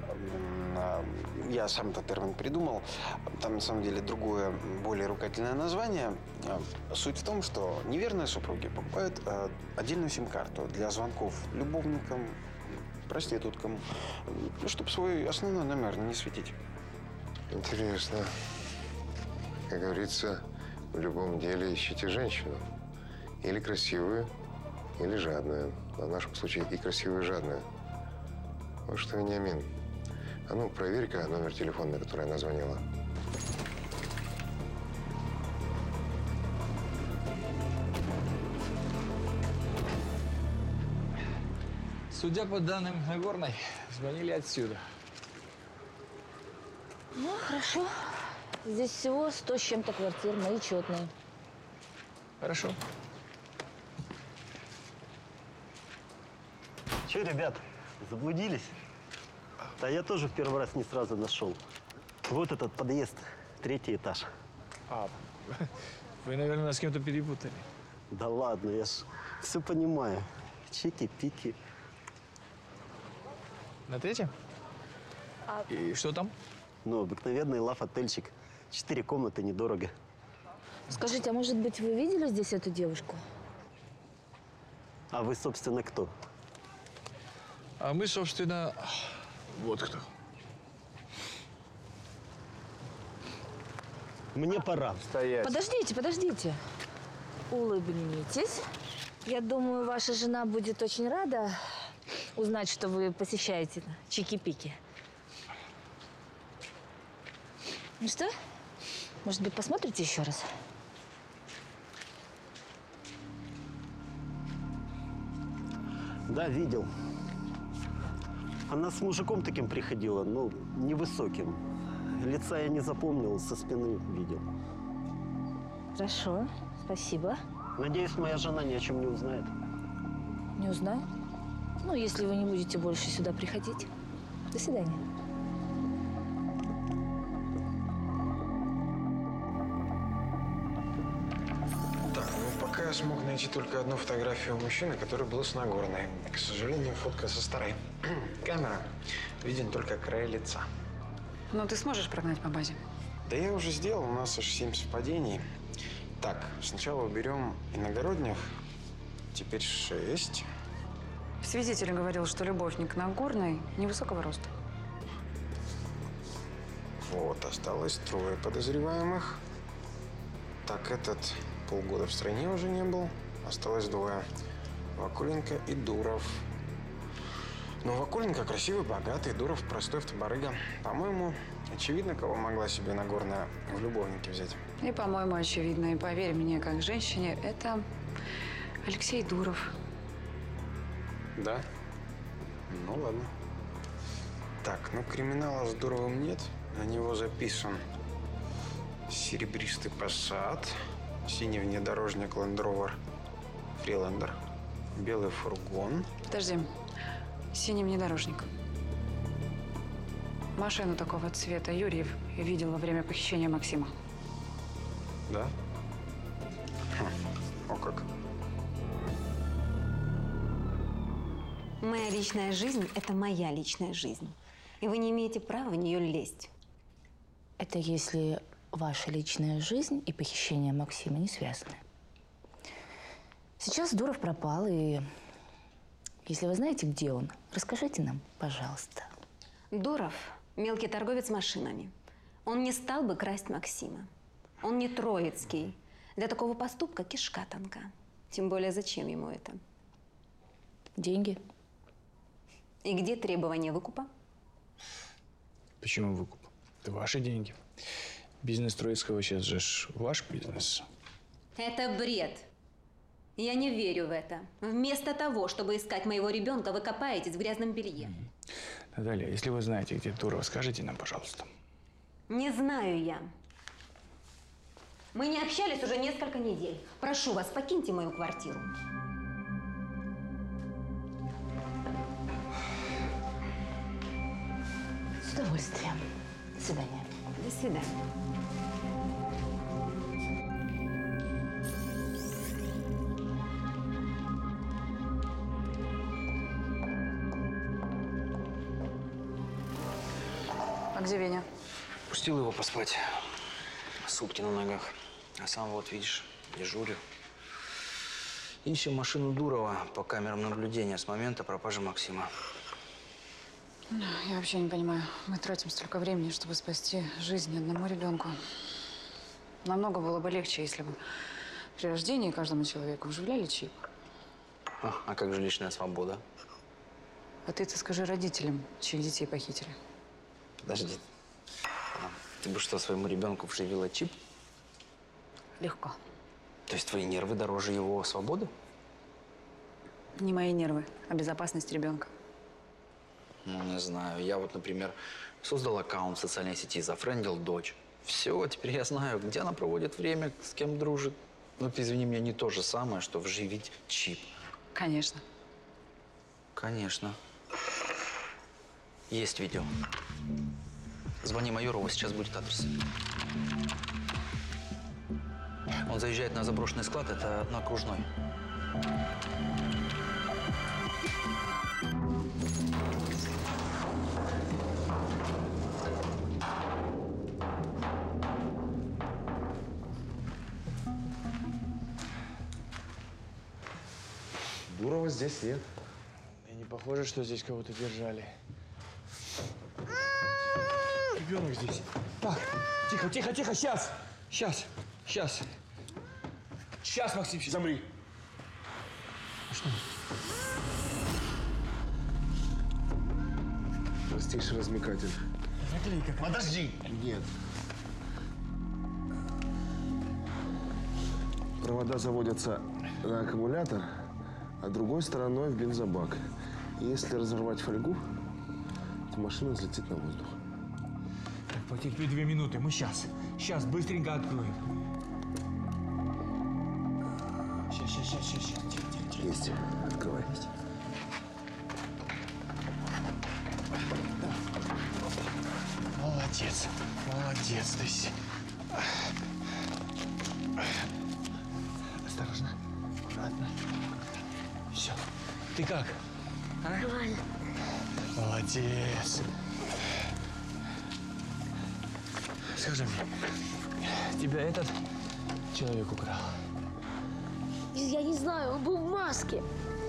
F: Я сам этот термин придумал. Там, на самом деле, другое, более ругательное название. Суть в том, что неверные супруги покупают отдельную сим-карту для звонков любовникам, проституткам, чтобы свой основной номер не светить.
G: Интересно. Как говорится, в любом деле ищите женщину. Или красивую, или жадную. А в нашем случае и красивую, и жадную. Вот что, Вениамин. А ну, проверь-ка номер телефона, на который она звонила.
C: Судя по данным Нагорной, звонили отсюда.
E: Ну, хорошо. Здесь всего сто с чем-то квартир, мои четные.
C: Хорошо.
P: Че, ребят, заблудились? Да я тоже в первый раз не сразу нашел. Вот этот подъезд, третий этаж.
C: А, вы, наверное, с кем-то перепутали.
P: Да ладно, я ж все понимаю. Чики-пики.
C: На третьем?
E: А...
C: И что там?
P: Ну, обыкновенный лав-отельчик. Четыре комнаты, недорого.
E: Скажите, а может быть, вы видели здесь эту девушку?
P: А вы, собственно, кто?
C: А мы, собственно, вот кто.
P: Мне пора.
C: Стоять.
E: Подождите, подождите. Улыбнитесь. Я думаю, ваша жена будет очень рада узнать, что вы посещаете чики-пики. Ну что, может быть, посмотрите еще раз?
P: Да, видел. Она с мужиком таким приходила, ну, невысоким. Лица я не запомнил, со спины видел.
E: Хорошо, Спасибо.
P: Надеюсь, моя жена ни о чем не узнает.
E: Не узнаю. Ну, если вы не будете больше сюда приходить. До свидания.
F: Так, ну пока я смог найти только одну фотографию мужчины, который был с Нагорной. К сожалению, фотка со старой камеры. Виден только край лица.
J: Ну, ты сможешь прогнать по базе?
F: Да я уже сделал, у нас аж семь совпадений. Так, сначала уберем иногородних, теперь шесть.
J: Свидетель говорил, что любовник Нагорной невысокого роста.
F: Вот, осталось трое подозреваемых. Так, этот полгода в стране уже не был. Осталось двое. Вакуленко и Дуров. Но Вакуленко красивый, богатый, Дуров простой автобарыга. По-моему, очевидно, кого могла себе Нагорная в любовники взять.
J: И, по-моему, очевидно, и поверь мне, как женщине, это Алексей Дуров.
F: Да? Ну, ладно. Так, ну криминала с Дуровым нет. На него записан серебристый Passat, синий внедорожник Land Rover Freelander, белый фургон.
J: Подожди. Синий внедорожник. Машину такого цвета Юрьев видел во время похищения Максима.
F: Да? Хм. О как.
I: Моя личная жизнь – это моя личная жизнь. И вы не имеете права в нее лезть.
E: Это если ваша личная жизнь и похищение Максима не связаны. Сейчас Дуров пропал, и если вы знаете, где он, расскажите нам, пожалуйста.
I: Дуров – мелкий торговец машинами. Он не стал бы красть Максима. Он не Троицкий. Для такого поступка кишка тонка. Тем более, зачем ему это?
E: Деньги.
I: И где требование выкупа?
C: Почему выкуп? Это ваши деньги. Бизнес Троицкого сейчас же ж ваш бизнес.
I: Это бред. Я не верю в это. Вместо того, чтобы искать моего ребенка, вы копаетесь в грязном белье.
C: Наталья, если вы знаете, где Дуров, скажите нам, пожалуйста.
I: Не знаю я. Мы не общались уже несколько недель. Прошу вас, покиньте мою квартиру.
E: С удовольствием. До свидания.
I: До свидания.
J: А где Веня?
O: Пустил его поспать. Сутки на ногах. А сам вот, видишь, дежурю. Ищем машину Дурова по камерам наблюдения с момента пропажи Максима.
J: Я вообще не понимаю. Мы тратим столько времени, чтобы спасти жизнь одному ребенку. Намного было бы легче, если бы при рождении каждому человеку вживляли чип.
O: А, а как же личная свобода?
J: А ты-то скажи родителям, чьих детей похитили.
O: Подожди. Ты бы что, своему ребенку вживила чип?
J: Легко.
O: То есть твои нервы дороже его свободы?
J: Не мои нервы, а безопасность ребенка.
O: Ну, не знаю. Я вот, например, создал аккаунт в социальной сети, зафрендил дочь. Все, теперь я знаю, где она проводит время, с кем дружит. Ну, ты извини меня, не то же самое, что вживить чип.
J: Конечно.
O: Конечно. Есть видео. Звони Майорову, сейчас будет адрес. Он заезжает на заброшенный склад, это на Окружной.
A: Дурова здесь нет.
C: И не похоже, что здесь кого-то держали. Ребенок здесь. Так, тихо, тихо, тихо, сейчас. Сейчас, сейчас. Сейчас, Максим, сейчас.
A: Замри.
C: Что?
A: Простейший размыкатель.
C: Наклейка.
A: Подожди. Нет. Провода заводятся на аккумулятор, а другой стороной в бензобак. И если разорвать фольгу, то машина взлетит на воздух.
C: Так, потерпи две минуты, мы сейчас. Сейчас, быстренько откроем. Все, все, тихо, тихо, тихо.
G: Есть. Открывай.
C: Молодец, молодец, Дэсси. Осторожно, аккуратно. Все. Ты как? А?
D: Нормально.
C: Молодец. Скажи мне, тебя этот человек украл?
D: Я не знаю, он был в маске.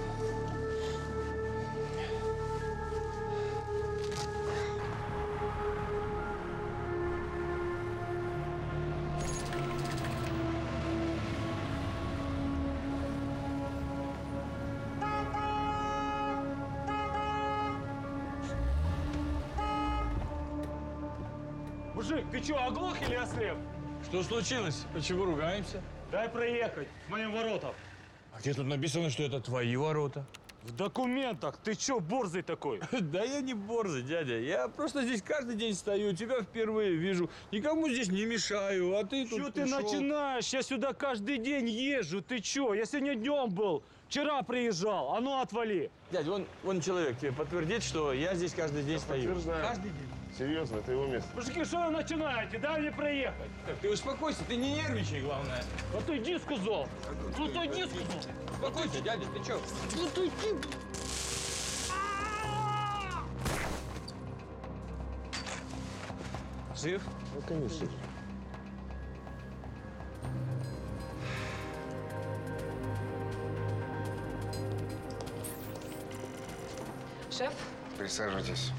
K: Мужик, ты что, оглох или ослеп?
C: Что случилось? Почему ругаемся?
K: Дай проехать к моим воротам.
C: А где тут написано, что это твои ворота?
K: В документах. Ты что, борзый такой?
C: Да я не борзый, дядя. Я просто здесь каждый день стою, тебя впервые вижу. Никому здесь не мешаю, а ты тут
K: Что ты
C: пришел.
K: начинаешь? Я сюда каждый день езжу. Ты что? Я сегодня днем был. Вчера приезжал. А ну, отвали.
C: Дядь, вон, вон человек тебе подтвердит, что я здесь каждый день стою.
A: Подтверждаю.
C: Каждый день.
A: Серьезно, это его место.
K: Мужики, что вы начинаете? Дай мне проехать.
C: Так, ты успокойся, ты не нервничай, главное.
K: Вот ты иди, сказал. Вот ты иди, сказал.
C: Успокойся, дядя, ты что?
K: Вот ты иди.
C: Жив?
A: Ну, конечно.
J: Шеф?
G: Присаживайтесь.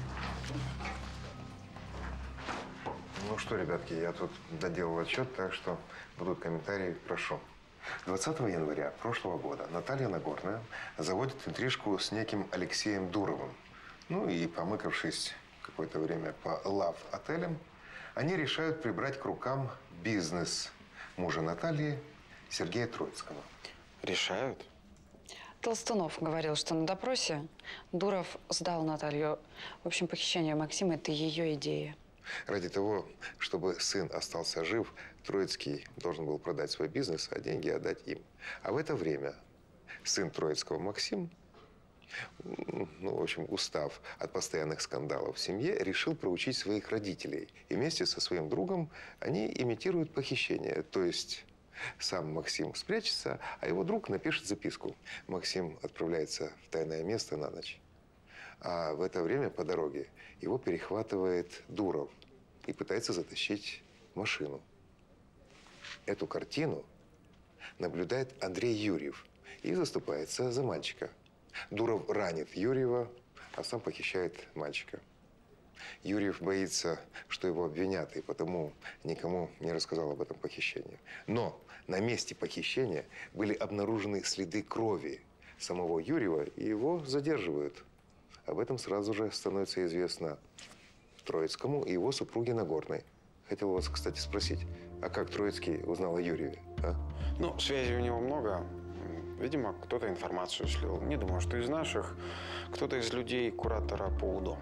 G: Ну что, ребятки, я тут доделал отчет, так что будут комментарии, прошу. двадцатого января прошлого года Наталья Нагорная заводит интрижку с неким Алексеем Дуровым. Ну и, помыкавшись какое-то время по лав-отелям, они решают прибрать к рукам бизнес мужа Натальи Сергея Троицкого.
J: Решают? Толстунов говорил, что на допросе Дуров сдал Наталью. В общем, похищение Максима – это ее идея.
G: Ради того, чтобы сын остался жив, Троицкий должен был продать свой бизнес, а деньги отдать им. А в это время сын Троицкого Максим, ну, в общем, устав от постоянных скандалов в семье, решил проучить своих родителей. И вместе со своим другом они имитируют похищение. То есть сам Максим спрячется, а его друг напишет записку. Максим отправляется в тайное место на ночь. А в это время по дороге его перехватывает Дуров и пытается затащить машину. Эту картину наблюдает Андрей Юрьев и заступается за мальчика. Дуров ранит Юрьева, а сам похищает мальчика. Юрьев боится, что его обвинят, и потому никому не рассказал об этом похищении. Но на месте похищения были обнаружены следы крови самого Юрьева, и его задерживают. Об этом сразу же становится известно Троицкому и его супруге Нагорной. Хотел вас, кстати, спросить, а как Троицкий узнал о Юрьеве? А?
F: Ну, связей у него много. Видимо, кто-то информацию слил. Не думаю, что из наших. Кто-то из людей куратора по УДО.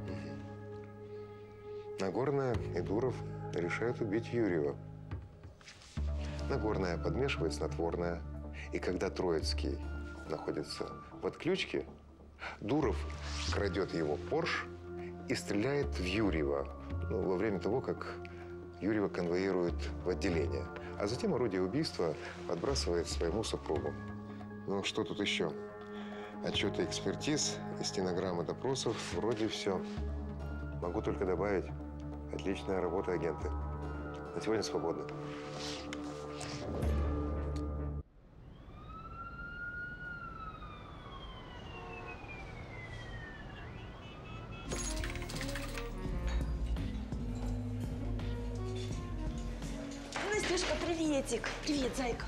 G: Нагорная и Дуров решают убить Юрьева. Нагорная подмешивает снотворное. И когда Троицкий находится в отключке, Дуров крадет его Порш и стреляет в Юрьева, ну, во время того, как Юрьева конвоируют в отделение. А затем орудие убийства подбрасывает своему супругу. Ну, что тут еще? Отчеты экспертиз и стенограммы допросов, вроде все. Могу только добавить, отличная работа, агенты. На сегодня свободно.
Q: Настюшка, приветик. Привет, зайка.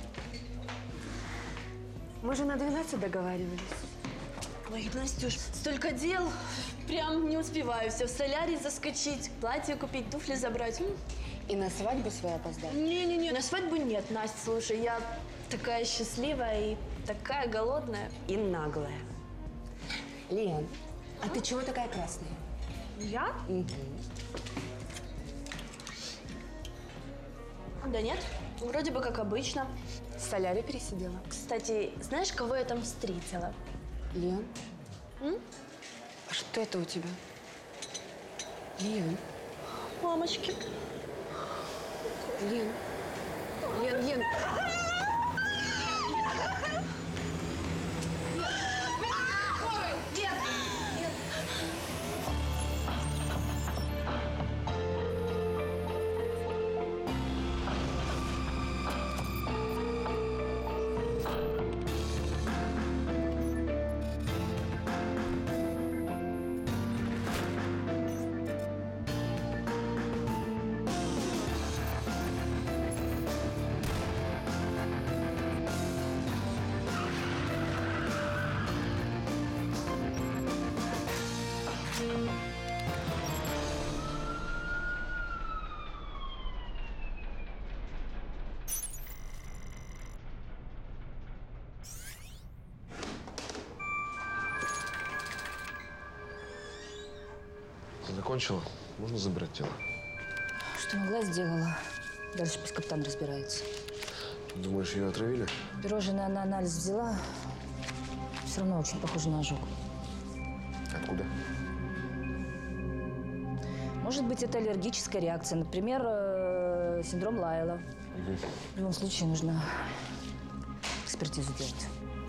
Q: Мы же на двенадцать договаривались. Ой, Настюш, столько дел. Прям не успеваю все в солярий заскочить, платье купить, туфли забрать.
J: И на свадьбу свою опоздать?
Q: Не-не-не, на свадьбу нет, Настя, слушай, я такая счастливая и такая голодная.
J: И наглая. Лен, а, а ты чего такая красная?
Q: Я?
J: Угу.
Q: Да нет, вроде бы как обычно. В солярий пересидела. Кстати, знаешь, кого я там встретила?
J: Лен,
Q: М?
J: а что это у тебя? Лен.
Q: Мамочки.
J: Лен. Лен, Лен.
A: Закончила? Можно забрать тело?
E: Что могла, сделала. Дальше пусть капитан разбирается.
A: Думаешь, ее отравили?
E: Пирожное на анализ взяла. Все равно очень похоже на ожог.
A: Откуда?
E: Может быть, это аллергическая реакция. Например, э, синдром Лайла.
A: Угу.
E: В любом случае нужно экспертизу делать.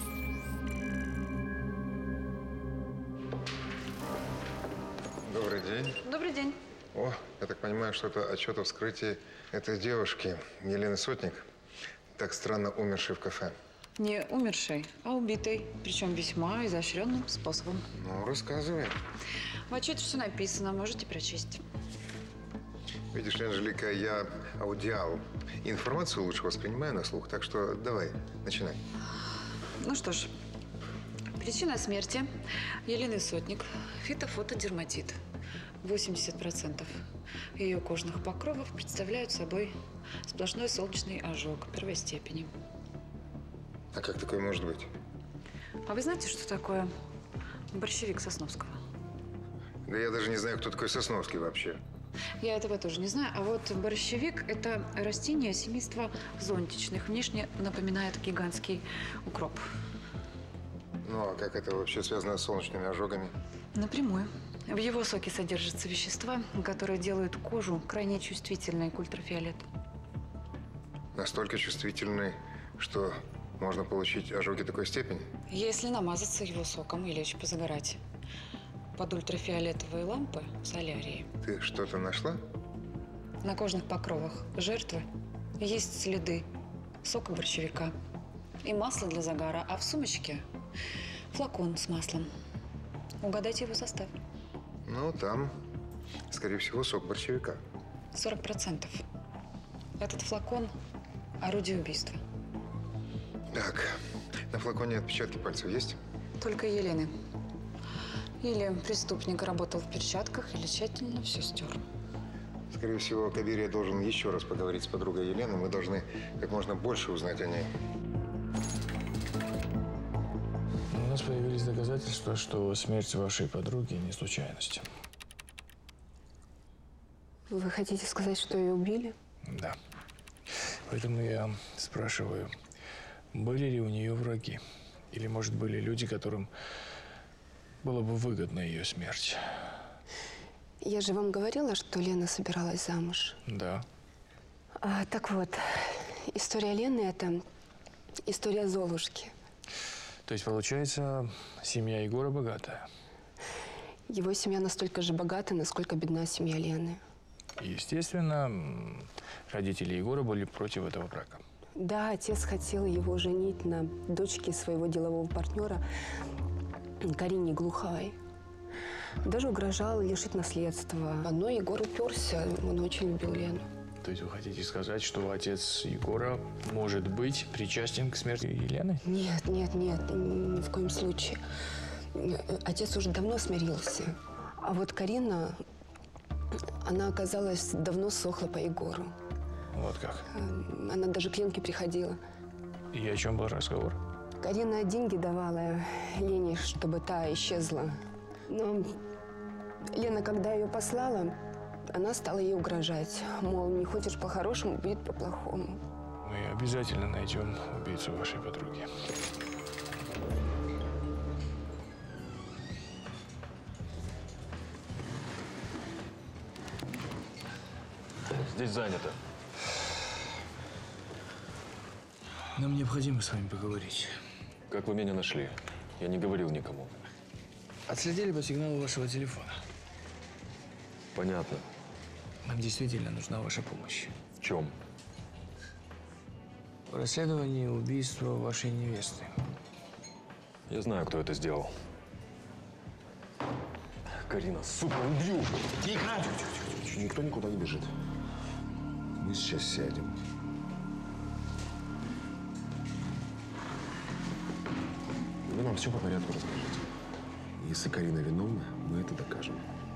G: Добрый день.
J: Добрый день.
G: О, я так понимаю, что это отчет о вскрытии этой девушки, Елены Сотник, так странно умершей в кафе.
J: Не умершей, а убитой. Причем весьма изощренным способом.
G: Ну, рассказывай.
J: В отчете все написано, можете прочесть.
G: Видишь ли, Анжелика, я аудиал. Информацию лучше воспринимаю на слух, так что давай, начинай.
J: Ну что ж, причина смерти Елены Сотник – фитофотодерматит. восемьдесят процентов ее кожных покровов представляют собой сплошной солнечный ожог первой степени.
G: А как такое может быть?
J: А вы знаете, что такое борщевик Сосновского?
G: Да я даже не знаю, кто такой Сосновский вообще.
J: Я этого тоже не знаю. А вот борщевик – это растение семейства зонтичных. Внешне напоминает гигантский укроп.
G: Ну, а как это вообще связано с солнечными ожогами?
J: Напрямую. В его соке содержатся вещества, которые делают кожу крайне чувствительной к ультрафиолету.
G: Настолько чувствительный, что можно получить ожоги такой степени?
J: Если намазаться его соком и лечь позагорать под ультрафиолетовые лампы в солярии.
G: Ты что-то нашла?
J: На кожных покровах жертвы есть следы сока борщевика и масла для загара, а в сумочке флакон с маслом. Угадайте его состав.
G: Ну, там, скорее всего, сок борщевика.
J: сорок процентов. Этот флакон – орудие убийства.
G: Так, на флаконе отпечатки пальцев есть?
J: Только Елены. Или преступник работал в перчатках, или тщательно все стер.
G: Скорее всего, Кабирия должен еще раз поговорить с подругой Елены. Мы должны как можно больше узнать о ней.
C: У нас появились доказательства, что смерть вашей подруги не случайность.
Q: Вы хотите сказать, что ее убили?
C: Да. Поэтому я спрашиваю, были ли у нее враги? Или, может, были люди, которым было бы выгодна ее смерть?
Q: Я же вам говорила, что Лена собиралась замуж.
C: Да.
Q: А, так вот, история Лены – это история Золушки.
C: То есть, получается, семья Егора богатая?
Q: Его семья настолько же богата, насколько бедна семья Лены.
C: Естественно, м, родители Егора были против этого брака.
Q: Да, отец хотел его женить на дочке своего делового партнера Карине Глуховой. Даже угрожал лишить наследства. Но Егор уперся, он очень любил Лену.
C: То есть вы хотите сказать, что отец Егора может быть причастен к смерти Елены?
Q: Нет, нет, нет, ни в коем случае. Отец уже давно смирился. А вот Карина, она оказалась давно сохла по Егору.
C: Вот как.
Q: Она даже к Ленке приходила.
C: И о чем был разговор?
Q: Карина деньги давала Лене, чтобы та исчезла. Но Лена, когда ее послала, она стала ей угрожать. Мол, не хочешь по-хорошему, будет по-плохому.
C: Мы обязательно найдем убийцу вашей подруги.
M: Здесь занято.
C: Нам необходимо с вами поговорить.
M: Как вы меня нашли? Я не говорил никому.
C: Отследили по сигналу вашего телефона.
M: Понятно.
C: Нам действительно нужна ваша помощь.
M: В чем?
C: В расследовании убийства вашей невесты.
M: Я знаю, кто это сделал. Карина, сука, убью!
G: Тихо! Тихо, тихо, никто никуда не бежит. Мы сейчас сядем. Вы нам все по порядку расскажете. Если Карина виновна, мы это докажем.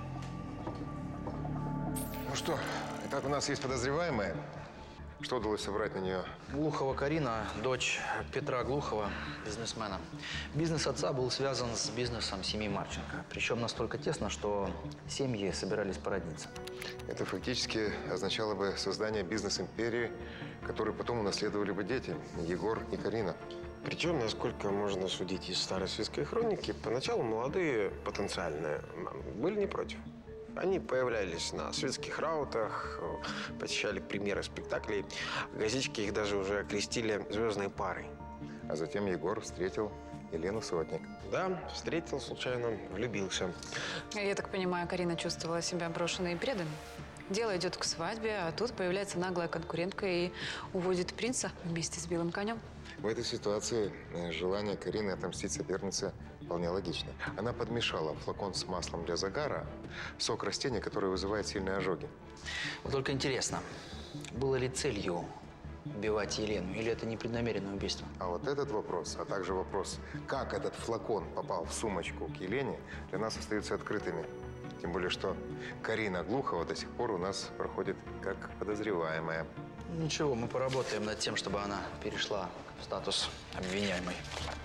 G: Ну что, итак, у нас есть подозреваемая. Что удалось собрать на нее?
O: Глухова Карина, дочь Петра Глухова, бизнесмена. Бизнес отца был связан с бизнесом семьи Марченко. Причем настолько тесно, что семьи собирались породниться.
G: Это фактически означало бы создание бизнес-империи, которую потом унаследовали бы дети Егор и Карина.
F: Причем, насколько можно судить из старой светской хроники, поначалу молодые потенциальные были не против. Они появлялись на светских раутах, посещали премьеры спектаклей. Газетчики их даже уже окрестили звездной парой.
G: А затем Егор встретил Елену Сотник.
F: Да, встретил, случайно влюбился.
J: Я так понимаю, Карина чувствовала себя брошенной и преданной. Дело идет к свадьбе, а тут появляется наглая конкурентка и уводит принца вместе с белым конем.
G: В этой ситуации желание Карины отомстить сопернице вполне логично. Она подмешала флакон с маслом для загара, сок растения, который вызывает сильные ожоги.
O: Вот только интересно, было ли целью убивать Елену, или это непреднамеренное убийство?
G: А вот этот вопрос, а также вопрос, как этот флакон попал в сумочку к Елене, для нас остаются открытыми. Тем более, что Карина Глухова до сих пор у нас проходит как подозреваемая.
O: Ничего, мы поработаем над тем, чтобы она перешла в статус обвиняемой.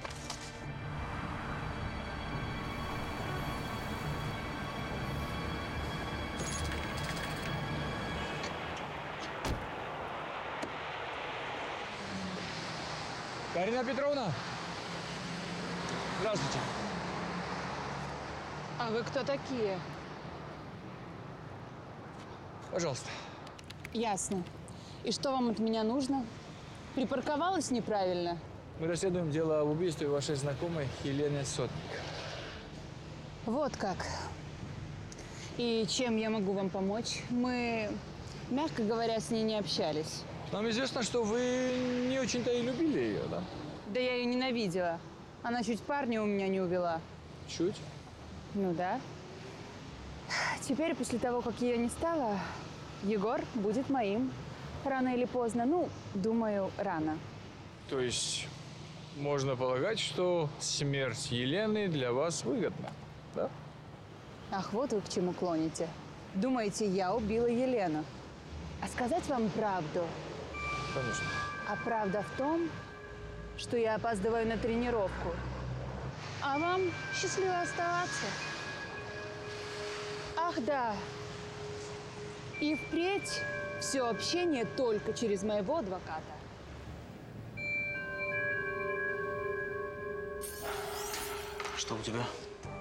C: Карина Петровна! Здравствуйте.
J: А вы кто такие?
C: Пожалуйста.
J: Ясно. И что вам от меня нужно? Припарковалась неправильно?
C: Мы расследуем дело об убийстве вашей знакомой Елены Сотник.
J: Вот как. И чем я могу вам помочь? Мы, мягко говоря, с ней не общались.
C: Нам известно, что вы не очень-то и любили ее, да?
J: Да я ее ненавидела. Она чуть парня у меня не увела.
C: Чуть?
J: Ну да. Теперь, после того, как ее не стало, Егор будет моим. Рано или поздно. Ну, думаю, рано.
C: То есть можно полагать, что смерть Елены для вас выгодна, да?
J: Ах, вот вы к чему клоните. Думаете, я убила Елену? А сказать вам правду?
C: Конечно.
J: А правда в том, что я опаздываю на тренировку. А вам счастливо оставаться. Ах, да. И впредь все общение только через моего адвоката.
O: Что у тебя?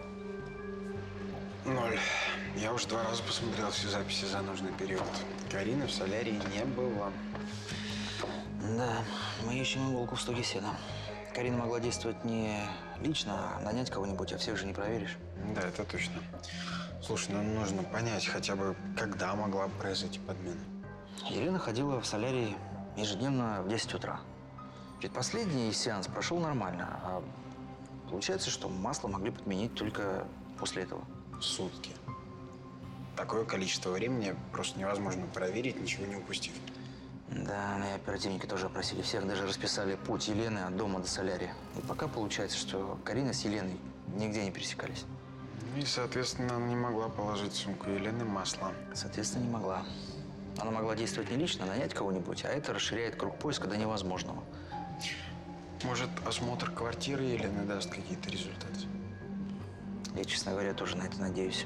F: Ноль. Я уже два раза посмотрел все записи за нужный период. Карины в солярии не было.
O: Да, мы ищем иголку в стоге сена. Карина могла действовать не лично, а нанять кого-нибудь, а всех же не проверишь.
F: Да, это точно. Слушай, нам нужно понять хотя бы, когда могла произойти подмена.
O: Елена ходила в солярий ежедневно в десять утра. Предпоследний сеанс прошел нормально, а получается, что масло могли подменить только после этого.
F: Сутки. Такое количество времени просто невозможно проверить, ничего не упустив.
O: Да, и оперативники тоже опросили всех, даже расписали путь Елены от дома до солярия. И пока получается, что Карина с Еленой нигде не пересекались.
F: И, соответственно, она не могла положить в сумку Елены масло.
O: Соответственно, не могла. Она могла действовать не лично, нанять кого-нибудь, а это расширяет круг поиска до невозможного.
F: Может, осмотр квартиры Елены даст какие-то результаты?
O: Я, честно говоря, тоже на это надеюсь.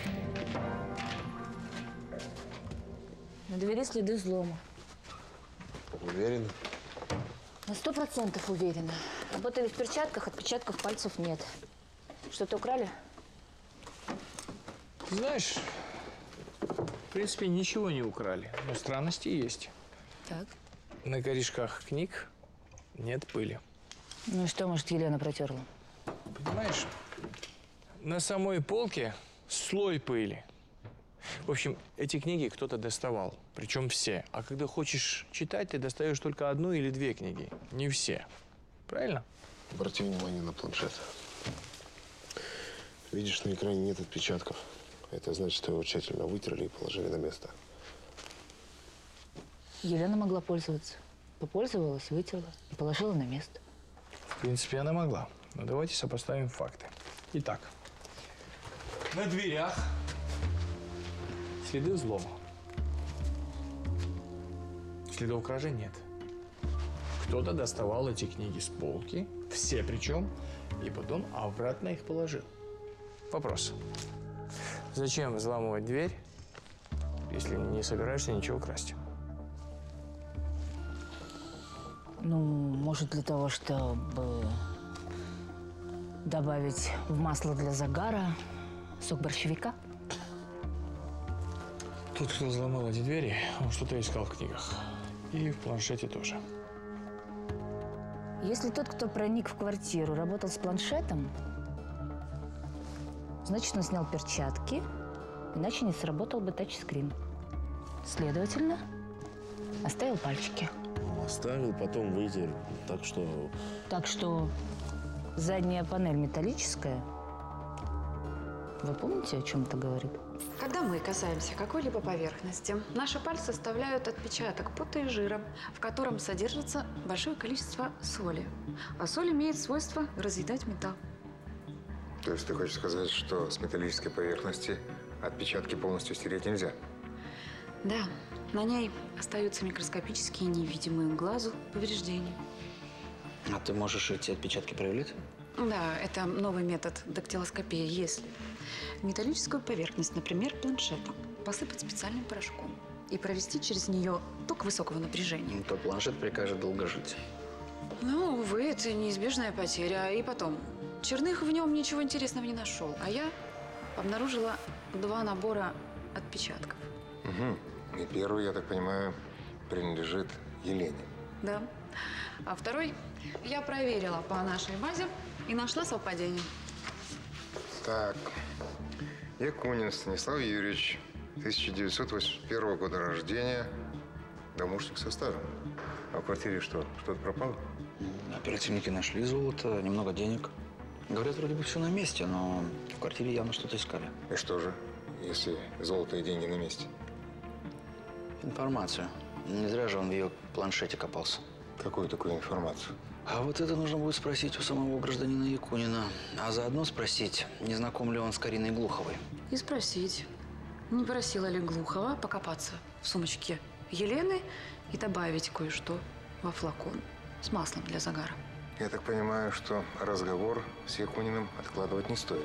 E: На двери следы взлома.
A: Уверен?
E: На сто процентов уверена. Работали в перчатках, отпечатков пальцев нет. Что-то украли?
C: Ты знаешь, в принципе, ничего не украли, но странности есть.
E: Так.
C: На корешках книг нет пыли.
E: Ну и что, может, Елена протерла?
C: Понимаешь, на самой полке слой пыли. В общем, эти книги кто-то доставал, причем все. А когда хочешь читать, ты достаешь только одну или две книги, не все. Правильно?
A: Обрати внимание на планшет. Видишь, на экране нет отпечатков. Это значит, что его тщательно вытерли и положили на место.
E: Елена могла пользоваться. Попользовалась, вытерла и положила на место.
C: В принципе, она могла. Но давайте сопоставим факты. Итак, на дверях следы взлома. Следов кражи нет. Кто-то доставал эти книги с полки, все причем, и потом обратно их положил. Вопрос. Зачем взламывать дверь, если не собираешься ничего красть?
E: Ну, может, для того, чтобы добавить в масло для загара сок борщевика?
C: Тот, кто взломал эти двери, он что-то искал в книгах. И в планшете тоже.
E: Если тот, кто проник в квартиру, работал с планшетом, значит, он снял перчатки, иначе не сработал бы тачскрин. Следовательно, оставил пальчики.
A: Оставил, потом вытер. Так что…
E: Так что задняя панель металлическая. Вы помните, о чем это говорит?
J: Когда мы касаемся какой-либо поверхности, наши пальцы оставляют отпечаток пота и жира, в котором содержится большое количество соли. А соль имеет свойство разъедать металл.
G: То есть ты хочешь сказать, что с металлической поверхности отпечатки полностью стереть нельзя?
J: Да, на ней остаются микроскопические, невидимые глазу повреждения.
O: А ты можешь эти отпечатки проявлять?
J: Да, это новый метод дактилоскопии. Если металлическую поверхность, например, планшета, посыпать специальным порошком и провести через нее ток высокого напряжения.
O: То планшет прикажет долго жить.
J: Ну, увы, это неизбежная потеря. И потом, Черных в нем ничего интересного не нашел, а я обнаружила два набора отпечатков.
G: Угу. И первый, я так понимаю, принадлежит Елене.
J: Да. А второй я проверила по нашей базе и нашла совпадение.
G: Так, Якунин Станислав Юрьевич, тысяча девятьсот восемьдесят первого года рождения, домушник со стажем. А в квартире что, что-то пропало?
O: Оперативники нашли золото, немного денег. Говорят, вроде бы все на месте, но в квартире явно что-то искали.
G: И что же, если золото и деньги на месте?
O: Информацию. Не зря же он в ее планшете копался.
G: Какую такую информацию?
O: А вот это нужно будет спросить у самого гражданина Якунина. А заодно спросить, не знаком ли он с Кариной Глуховой.
J: И спросить, не просила ли Глухова покопаться в сумочке Елены и добавить кое-что во флакон с маслом для загара.
G: Я так понимаю, что разговор с Якуниным откладывать не стоит.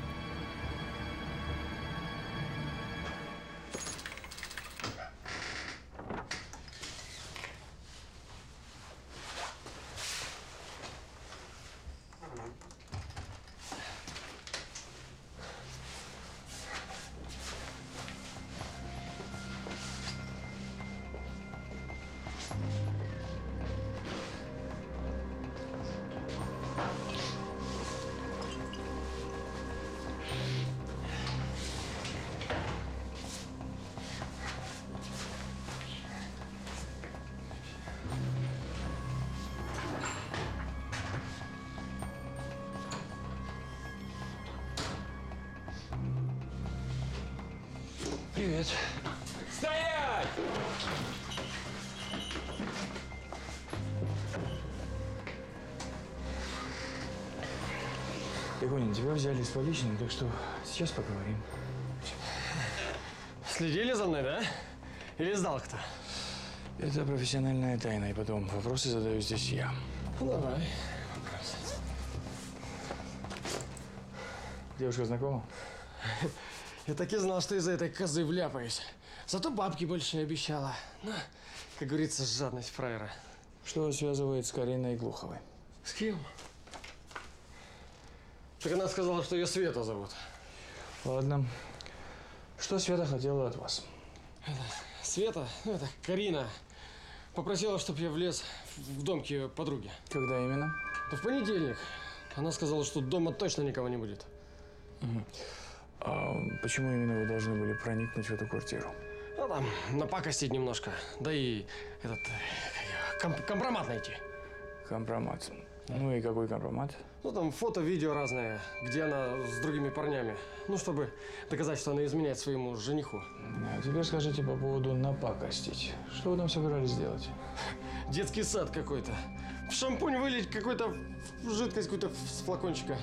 C: Привет.
K: Стоять!
C: Якунин, тебя взяли с поличным, так что сейчас поговорим.
R: Следили за мной, да? Или сдал кто?
C: Это профессиональная тайна, и потом вопросы задаю здесь я.
R: Ну, давай.
C: Девушка знакома?
R: Я так и знал, что из-за этой козы вляпаюсь. Зато бабки больше обещала. Ну, как говорится, жадность фраера.
C: Что вас связывает с Кариной Глуховой?
R: С кем? Так она сказала, что ее Света зовут.
C: Ладно. Что Света хотела от вас?
R: Это, Света, ну это Карина, попросила, чтобы я влез в дом к ее подруге.
C: Когда именно?
R: Да в понедельник. Она сказала, что дома точно никого не будет.
C: Угу. А почему именно вы должны были проникнуть в эту квартиру?
R: Ну там, напакостить немножко. Да и этот, комп компромат найти.
C: Компромат. Ну и какой компромат?
R: Ну там фото, видео разные, где она с другими парнями. Ну, чтобы доказать, что она изменяет своему жениху.
C: А теперь скажите по поводу напакостить. Что вы там собирались делать?
R: Детский сад какой-то. В шампунь вылить какой-то жидкость какую-то с флакончика.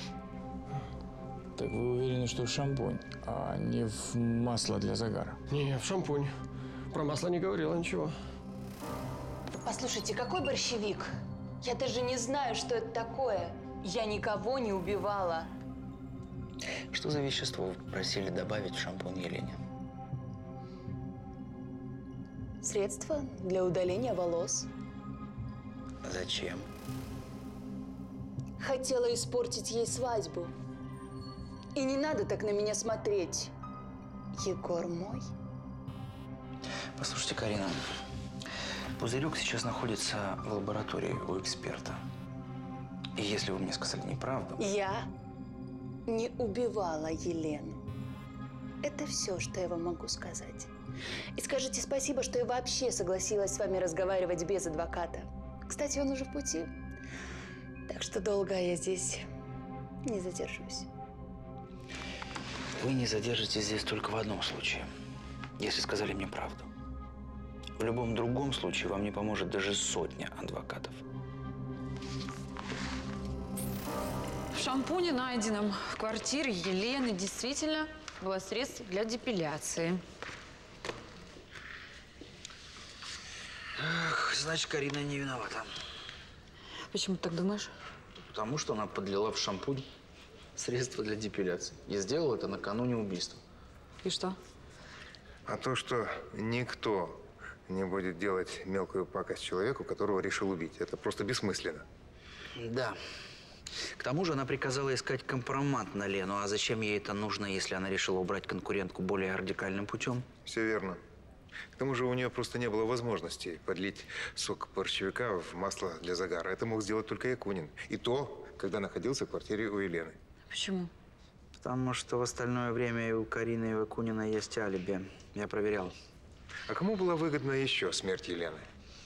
C: Так вы уверены, что в шампунь, а не в масло для загара?
R: Не, в шампунь. Про масло не говорила ничего.
S: Послушайте, какой борщевик? Я даже не знаю, что это такое. Я никого не убивала.
O: Что за вещество вы просили добавить в шампунь Елене?
S: Средство для удаления волос.
O: Зачем?
S: Хотела испортить ей свадьбу. И не надо так на меня смотреть. Егор мой.
O: Послушайте, Карина, пузырек сейчас находится в лаборатории у эксперта. И если вы мне сказали неправду…
S: Я не убивала Елену. Это все, что я вам могу сказать. И скажите спасибо, что я вообще согласилась с вами разговаривать без адвоката. Кстати, он уже в пути. Так что долго я здесь не задержусь.
O: Вы не задержитесь здесь только в одном случае, если сказали мне правду. В любом другом случае вам не поможет даже сотня адвокатов.
J: В шампуне, найденном в квартире Елены, действительно было средство для депиляции.
O: Эх, значит, Карина не виновата.
J: Почему ты так думаешь?
O: Потому что она подлила в шампунь средство для депиляции. И сделала это накануне убийства.
J: И что?
G: А то, что никто не будет делать мелкую пакость человеку, которого решил убить. Это просто бессмысленно.
O: Да. К тому же она приказала искать компромат на Лену. А зачем ей это нужно, если она решила убрать конкурентку более радикальным путем?
G: Все верно. К тому же у нее просто не было возможности подлить сок борщевика в масло для загара. Это мог сделать только Якунин. И то, когда находился в квартире у Елены.
J: Почему?
O: Потому что в остальное время и у Карины, и у Якунина есть алиби. Я проверял.
G: А кому была выгодна еще смерть Елены?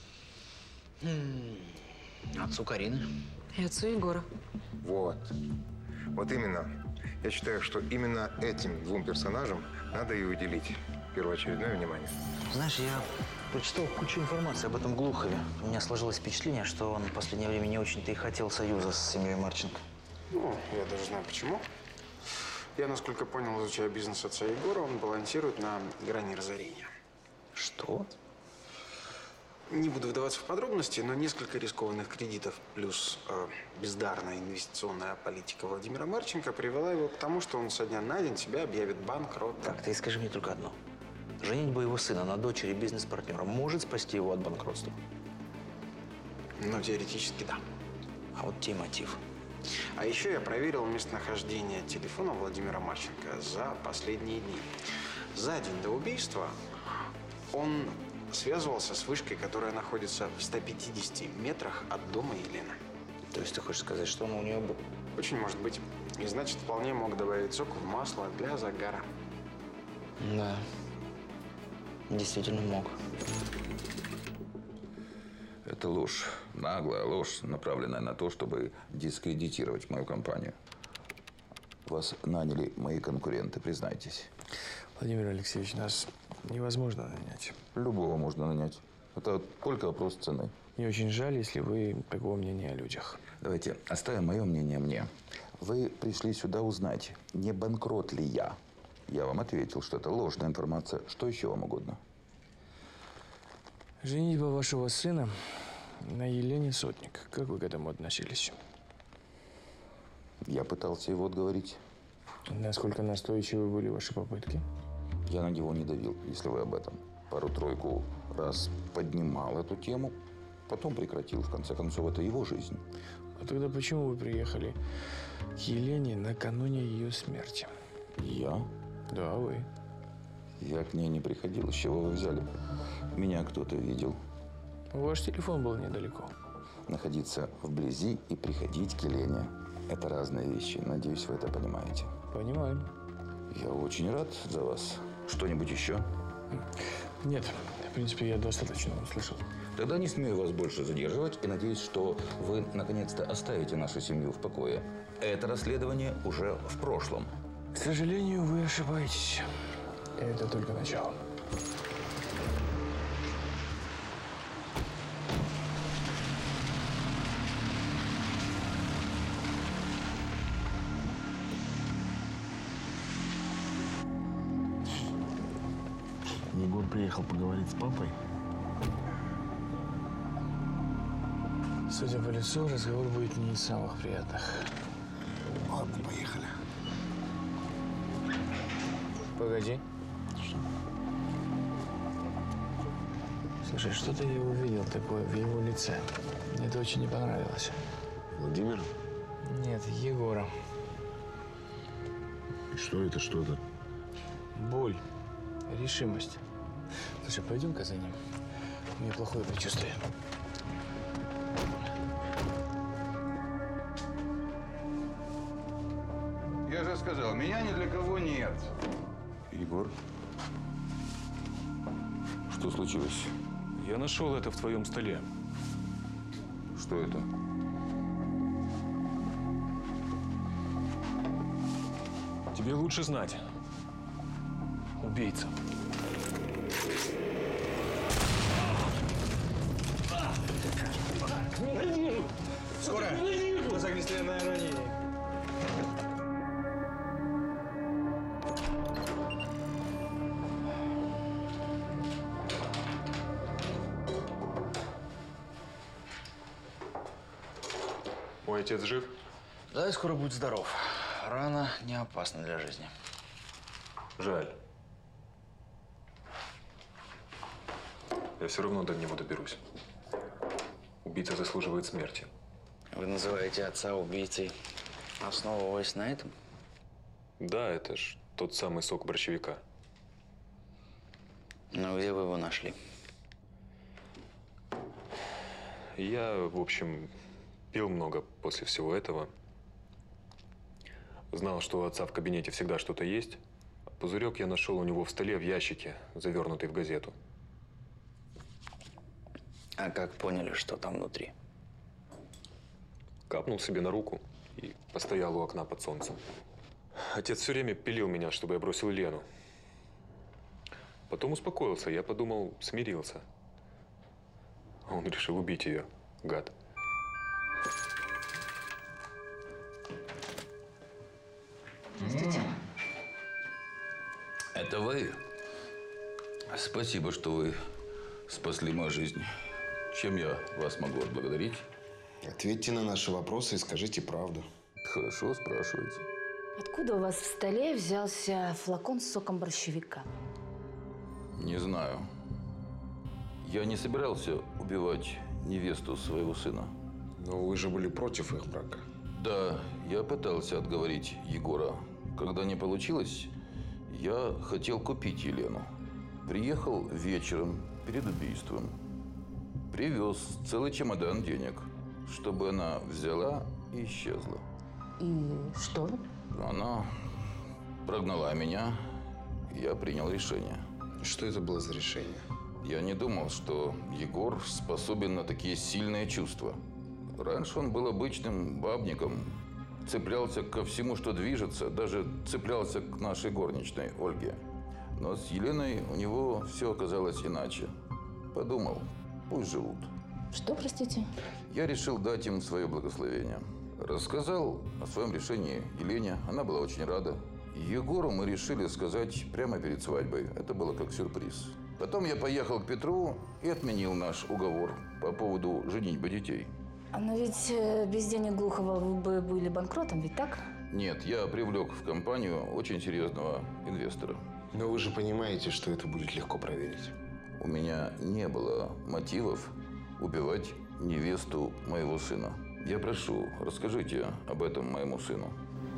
O: Отцу Карины.
J: И отцу Егора.
G: Вот. Вот именно. Я считаю, что именно этим двум персонажам надо и уделить первоочередное внимание.
O: Знаешь, я прочитал кучу информации об этом Глухове. У меня сложилось впечатление, что он в последнее время не очень-то и хотел союза с семьей Марченко.
F: Ну, я даже знаю почему. Я, насколько понял, изучая бизнес отца Егора, он балансирует на грани разорения.
O: Что?
F: Не буду вдаваться в подробности, но несколько рискованных кредитов плюс э, бездарная инвестиционная политика Владимира Марченко привела его к тому, что он со дня на день себя объявит банкротом.
O: Так, ты скажи мне только одно. Женитьба его сына на дочери бизнес-партнера может спасти его от банкротства?
F: Ну, теоретически, да.
O: А вот те мотив.
F: А еще я проверил местонахождение телефона Владимира Марченко за последние дни. За день до убийства он связывался с вышкой, которая находится в ста пятидесяти метрах от дома Елены.
O: То есть ты хочешь сказать, что он у нее был?
F: Очень может быть. И значит, вполне мог добавить сок в масло для загара.
O: Да. Действительно мог.
T: Это ложь, наглая ложь, направленная на то, чтобы дискредитировать мою компанию. Вас наняли мои конкуренты, признайтесь.
C: Владимир Алексеевич, нас невозможно нанять.
T: Любого можно нанять. Это только вопрос цены.
C: Мне очень жаль, если вы такого мнения о людях.
T: Давайте оставим мое мнение мне. Вы пришли сюда узнать, не банкрот ли я. Я вам ответил, что это ложная информация. Что еще вам угодно?
C: Женитьба вашего сына на Елене Сотник. Как вы к этому относились?
T: Я пытался его отговорить.
C: Насколько настойчивы были ваши попытки?
T: Я на него не давил, если вы об этом. Пару-тройку раз поднимал эту тему, потом прекратил. В конце концов, это его жизнь.
C: А тогда почему вы приехали к Елене накануне ее смерти?
T: Я?
C: Да, вы.
T: Я к ней не приходил. С чего вы взяли? Меня кто-то видел.
C: Ваш телефон был недалеко.
T: Находиться вблизи и приходить к Елене – это разные вещи. Надеюсь, вы это понимаете.
C: Понимаем.
T: Я очень рад за вас. Что-нибудь еще?
C: Нет. В принципе, я достаточно услышал.
T: Тогда не смею вас больше задерживать и надеюсь, что вы наконец-то оставите нашу семью в покое. Это расследование уже в прошлом.
C: К сожалению, вы ошибаетесь. Это только начало.
A: Егор приехал поговорить с папой.
C: Судя по лицу, разговор будет не из самых приятных.
A: Ладно, поехали.
C: Погоди.
A: Что?
C: Слушай, что-то я увидел такое в его лице. Мне это очень не понравилось.
A: Владимир?
C: Нет, Егора.
A: И что это, что это?
C: Боль, решимость. Слушай, пойдем-ка за ним. У меня плохое предчувствие.
T: Я же сказал, меня ни для кого нет. Егор? Что случилось?
M: Я нашел это в твоем столе.
T: Что это?
M: Тебе лучше знать. Убийца.
R: Скоро. Глаза огнестрельное ранение.
M: Мой отец жив?
O: Да, и скоро будет здоров. Рана не опасна для жизни.
M: Жаль. Я все равно до него доберусь. Убийца заслуживает смерти.
O: Вы называете отца убийцей, основываясь на этом?
M: Да, это ж тот самый сок борщевика.
O: Ну, где вы его нашли?
M: Я, в общем, пил много после всего этого. Знал, что у отца в кабинете всегда что-то есть. Пузырек я нашел у него в столе в ящике, завернутый в газету.
O: А как поняли, что там внутри?
M: Капнул себе на руку и постоял у окна под солнцем. Отец все время пилил меня, чтобы я бросил Лену. Потом успокоился, я подумал, смирился. А он решил убить ее, гад.
T: Здравствуйте. Это вы? Спасибо, что вы спасли мою жизнь. Чем я вас могу отблагодарить?
A: Ответьте на наши вопросы и скажите правду.
T: Хорошо, спрашивайте.
E: Откуда у вас в столе взялся флакон с соком борщевика?
T: Не знаю. Я не собирался убивать невесту своего сына.
A: Но вы же были против их брака.
T: Да, я пытался отговорить Егора. Когда не получилось, я хотел купить Елену. Приехал вечером перед убийством. Привез целый чемодан денег, чтобы она взяла и исчезла.
E: И что?
T: Она прогнала меня, и я принял решение.
A: Что это было за решение?
T: Я не думал, что Егор способен на такие сильные чувства. Раньше он был обычным бабником, цеплялся ко всему, что движется, даже цеплялся к нашей горничной Ольге. Но с Еленой у него все оказалось иначе. Подумал, пусть живут.
E: Что, простите?
T: Я решил дать им свое благословение. Рассказал о своем решении Елене, она была очень рада. Егору мы решили сказать прямо перед свадьбой. Это было как сюрприз. Потом я поехал к Петру и отменил наш уговор по поводу женитьбы детей.
E: Но ведь э, без денег Глухова вы бы были банкротом, ведь так?
T: Нет, я привлек в компанию очень серьезного инвестора.
A: Но вы же понимаете, что это будет легко проверить.
T: У меня не было мотивов убивать невесту моего сына. Я прошу, расскажите об этом моему сыну.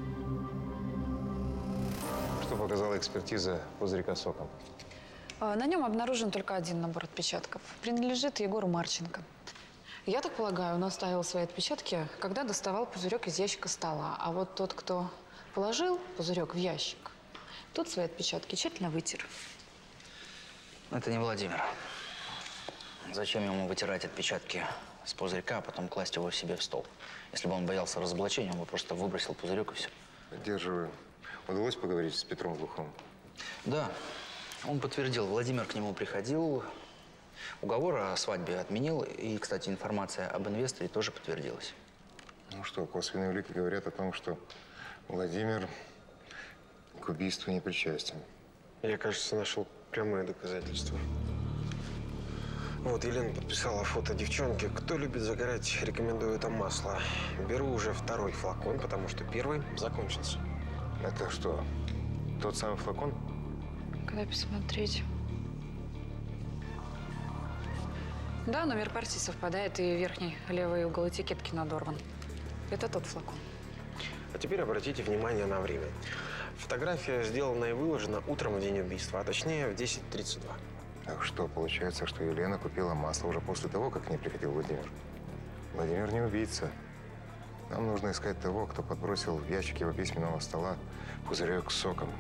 G: Что показала экспертиза пузырька с соком?
J: А, На нем обнаружен только один набор отпечатков. Принадлежит Егору Марченко. Я так полагаю, он оставил свои отпечатки, когда доставал пузырек из ящика стола. А вот тот, кто положил пузырек в ящик, тот свои отпечатки тщательно вытер.
O: Это не Владимир. Зачем ему вытирать отпечатки с пузырька, а потом класть его себе в стол? Если бы он боялся разоблачения, он бы просто выбросил пузырек и все.
G: Поддерживаю. Удалось поговорить с Петром Глуховым?
O: Да, он подтвердил. Владимир к нему приходил, уговор о свадьбе отменил. И, кстати, информация об инвесторе тоже подтвердилась.
G: Ну что, косвенные улики говорят о том, что Владимир к убийству не причастен.
F: Я, кажется, нашел прямые доказательства. Вот, Елена подписала фото девчонки. Кто любит загорать, рекомендую это масло. Беру уже второй флакон, потому что первый закончился.
G: Это что, тот самый флакон?
J: Когда посмотреть. Да, номер партии совпадает, и верхний левый угол этикетки надорван. Это тот флакон.
F: А теперь обратите внимание на время. Фотография сделана и выложена утром в день убийства, а точнее в десять тридцать два.
G: Так что, получается, что Елена купила масло уже после того, как к ней приходил Владимир? Владимир не убийца. Нам нужно искать того, кто подбросил в ящик его письменного стола пузырек с соком.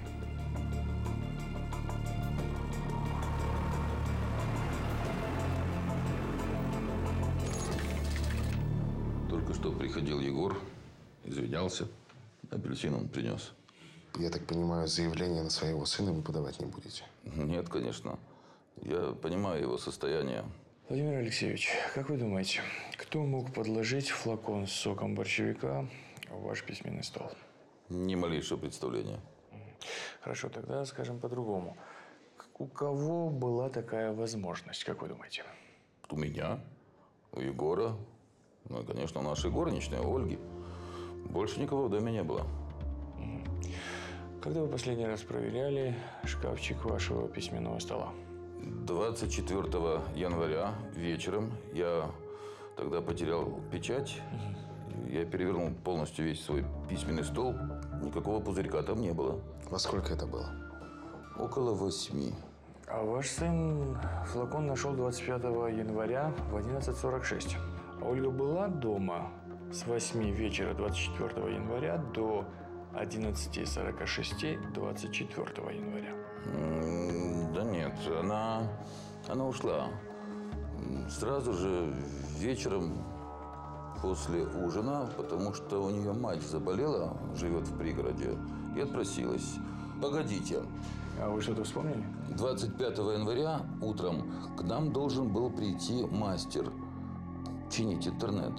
T: Только что приходил Егор, извинялся, апельсин он принес.
A: Я так понимаю, заявление на своего сына вы подавать не будете?
T: Нет, конечно. Я понимаю его состояние.
C: Владимир Алексеевич, как вы думаете, кто мог подложить флакон с соком борщевика в ваш письменный стол?
T: Ни малейшего представления.
C: Хорошо, тогда скажем по-другому. У кого была такая возможность, как вы думаете?
T: У меня, у Егора, ну и, конечно, у нашей горничной, у Ольги. Больше никого в доме не было.
C: Когда вы последний раз проверяли шкафчик вашего письменного стола?
T: двадцать четвёртого января вечером я тогда потерял печать. Я перевернул полностью весь свой письменный стол. Никакого пузырька там не было.
A: Во сколько это было?
T: Около восьми.
C: А ваш сын флакон нашел двадцать пятого января в одиннадцать сорок шесть. А Ольга была дома с восьми вечера двадцать четвёртого января до одиннадцати сорока шести двадцать четвёртого января.
T: Да нет, она, она ушла. Сразу же вечером после ужина, потому что у нее мать заболела, живет в пригороде, и отпросилась. Погодите.
C: А вы что-то вспомнили?
T: двадцать пятого января утром к нам должен был прийти мастер чинить интернет.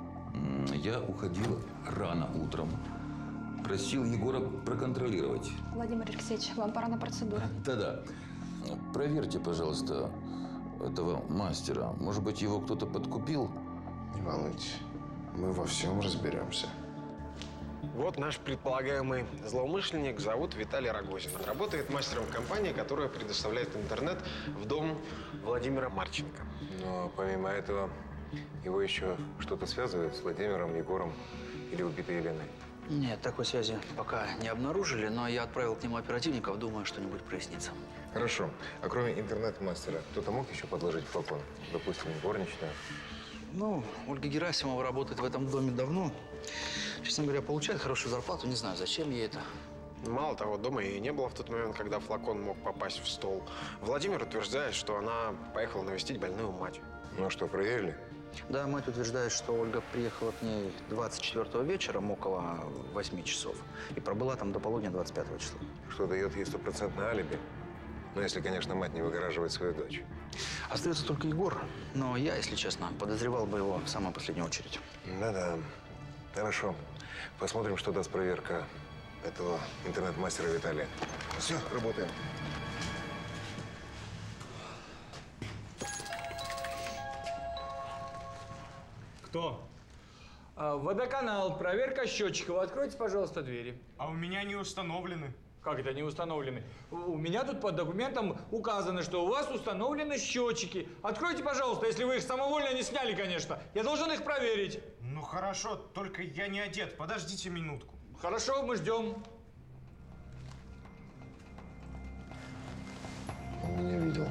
T: Я уходил рано утром. Просил Егора проконтролировать.
J: Владимир Алексеевич, вам пора на процедуру.
T: Да-да. Проверьте, пожалуйста, этого мастера. Может быть, его кто-то подкупил?
A: Не волнуйтесь. Мы во всем разберемся.
F: Вот наш предполагаемый злоумышленник, зовут Виталий Рогозин. Работает мастером в компании, которая предоставляет интернет в дом Владимира Марченко.
G: Но помимо этого, его еще что-то связывает с Владимиром, Егором или убитой Еленой?
O: Нет, такой связи пока не обнаружили, но я отправил к нему оперативников, думаю, что-нибудь прояснится.
G: Хорошо. А кроме интернет-мастера, кто-то мог еще подложить флакон? Допустим, горничная?
O: Ну, Ольга Герасимова работает в этом доме давно. Честно говоря, получает хорошую зарплату. Не знаю, зачем ей это.
F: Мало того, дома и не было в тот момент, когда флакон мог попасть в стол. Владимир утверждает, что она поехала навестить больную мать.
G: Ну что, проверили?
O: Да, мать утверждает, что Ольга приехала к ней двадцать четвёртого вечером, около восьми часов. И пробыла там до полудня двадцать пятого числа.
G: Что дает ей стопроцентное алиби? Ну, если, конечно, мать не выгораживает свою дочь.
O: Остается только Егор. Но я, если честно, подозревал бы его в самую последнюю очередь.
G: Да-да. Хорошо. Посмотрим, что даст проверка этого интернет-мастера Виталия. Все, работаем.
K: Кто?
C: А, водоканал, проверка счетчиков. Откройте, пожалуйста, двери.
K: А у меня не установлены.
C: Как это не установлены? У у меня тут под документом указано, что у вас установлены счетчики. Откройте, пожалуйста, если вы их самовольно не сняли, конечно. Я должен их проверить.
K: Ну хорошо, только я не одет. Подождите минутку.
C: Хорошо, мы ждем.
A: Он меня видел.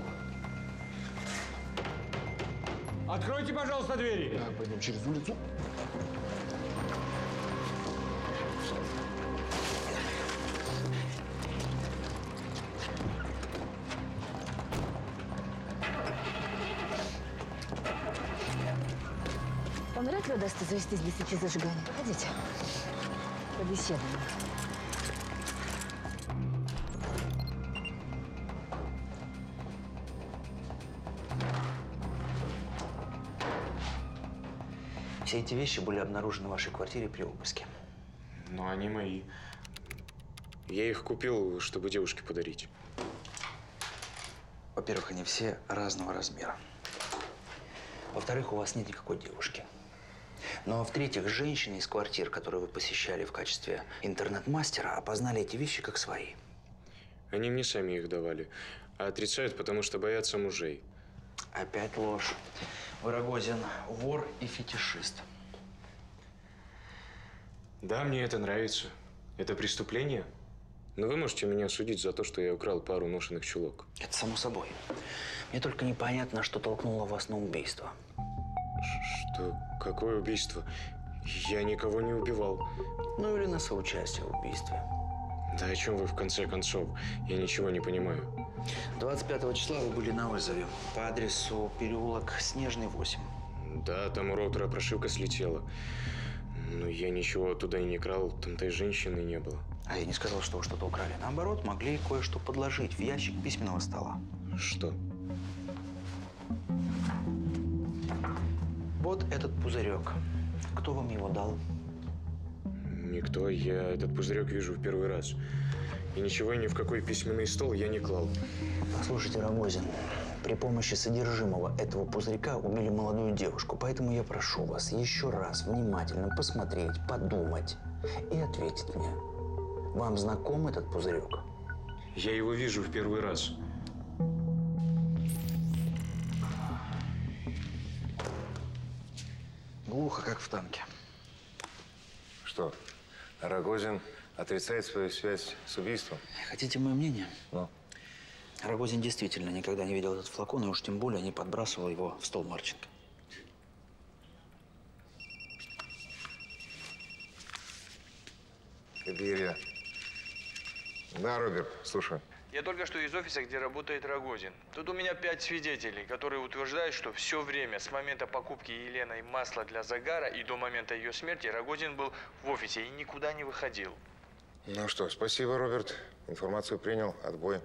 C: Откройте, пожалуйста, двери.
A: Так, пойдем через улицу.
E: Вам вряд ли удастся завестись без свечи зажигания. Ходите. Побеседуем.
O: Все эти вещи были обнаружены в вашей квартире при обыске.
U: Но они мои. Я их купил, чтобы девушке подарить.
O: Во-первых, они все разного размера. Во-вторых, у вас нет никакой девушки. Ну а в-третьих, женщины из квартир, которые вы посещали в качестве интернет-мастера, опознали эти вещи как свои.
U: Они мне сами их давали. А отрицают, потому что боятся мужей.
O: Опять ложь. Вы, Рогозин, вор и фетишист.
U: Да, мне это нравится. Это преступление. Но вы можете меня судить за то, что я украл пару ношеных чулок.
O: Это само собой. Мне только непонятно, что толкнуло вас на убийство.
U: Что? Какое убийство? Я никого не убивал.
O: Ну или на соучастие в убийстве.
U: Да о чем вы в конце концов? Я ничего не понимаю.
O: двадцать пятого числа вы были на вызове по адресу переулок Снежный, восемь.
U: Да, там у роутера прошивка слетела. Но я ничего оттуда и не крал, там-то и женщины не было.
O: А я не сказал, что вы что-то украли. Наоборот, могли кое-что подложить в ящик письменного стола.
U: Что?
O: Вот этот пузырек. Кто вам его дал?
U: Никто. Я этот пузырек вижу в первый раз. И ничего ни в какой письменный стол я не клал.
O: Послушайте, Рогозин, при помощи содержимого этого пузырька убили молодую девушку. Поэтому я прошу вас еще раз внимательно посмотреть, подумать и ответить мне. Вам знаком этот пузырек?
U: Я его вижу в первый раз.
O: Глухо, как в танке.
G: Что, Рогозин отрицает свою связь с убийством?
O: Хотите мое мнение?
G: Ну?
O: Рогозин действительно никогда не видел этот флакон, и уж тем более не подбрасывал его в стол Марченко.
G: Это Илья. Да, Роберт, слушай.
C: Я только что из офиса, где работает Рогозин. Тут у меня пять свидетелей, которые утверждают, что все время с момента покупки Еленой масла для загара и до момента ее смерти Рогозин был в офисе и никуда не выходил.
G: Ну что, спасибо, Роберт. Информацию принял. Отбой.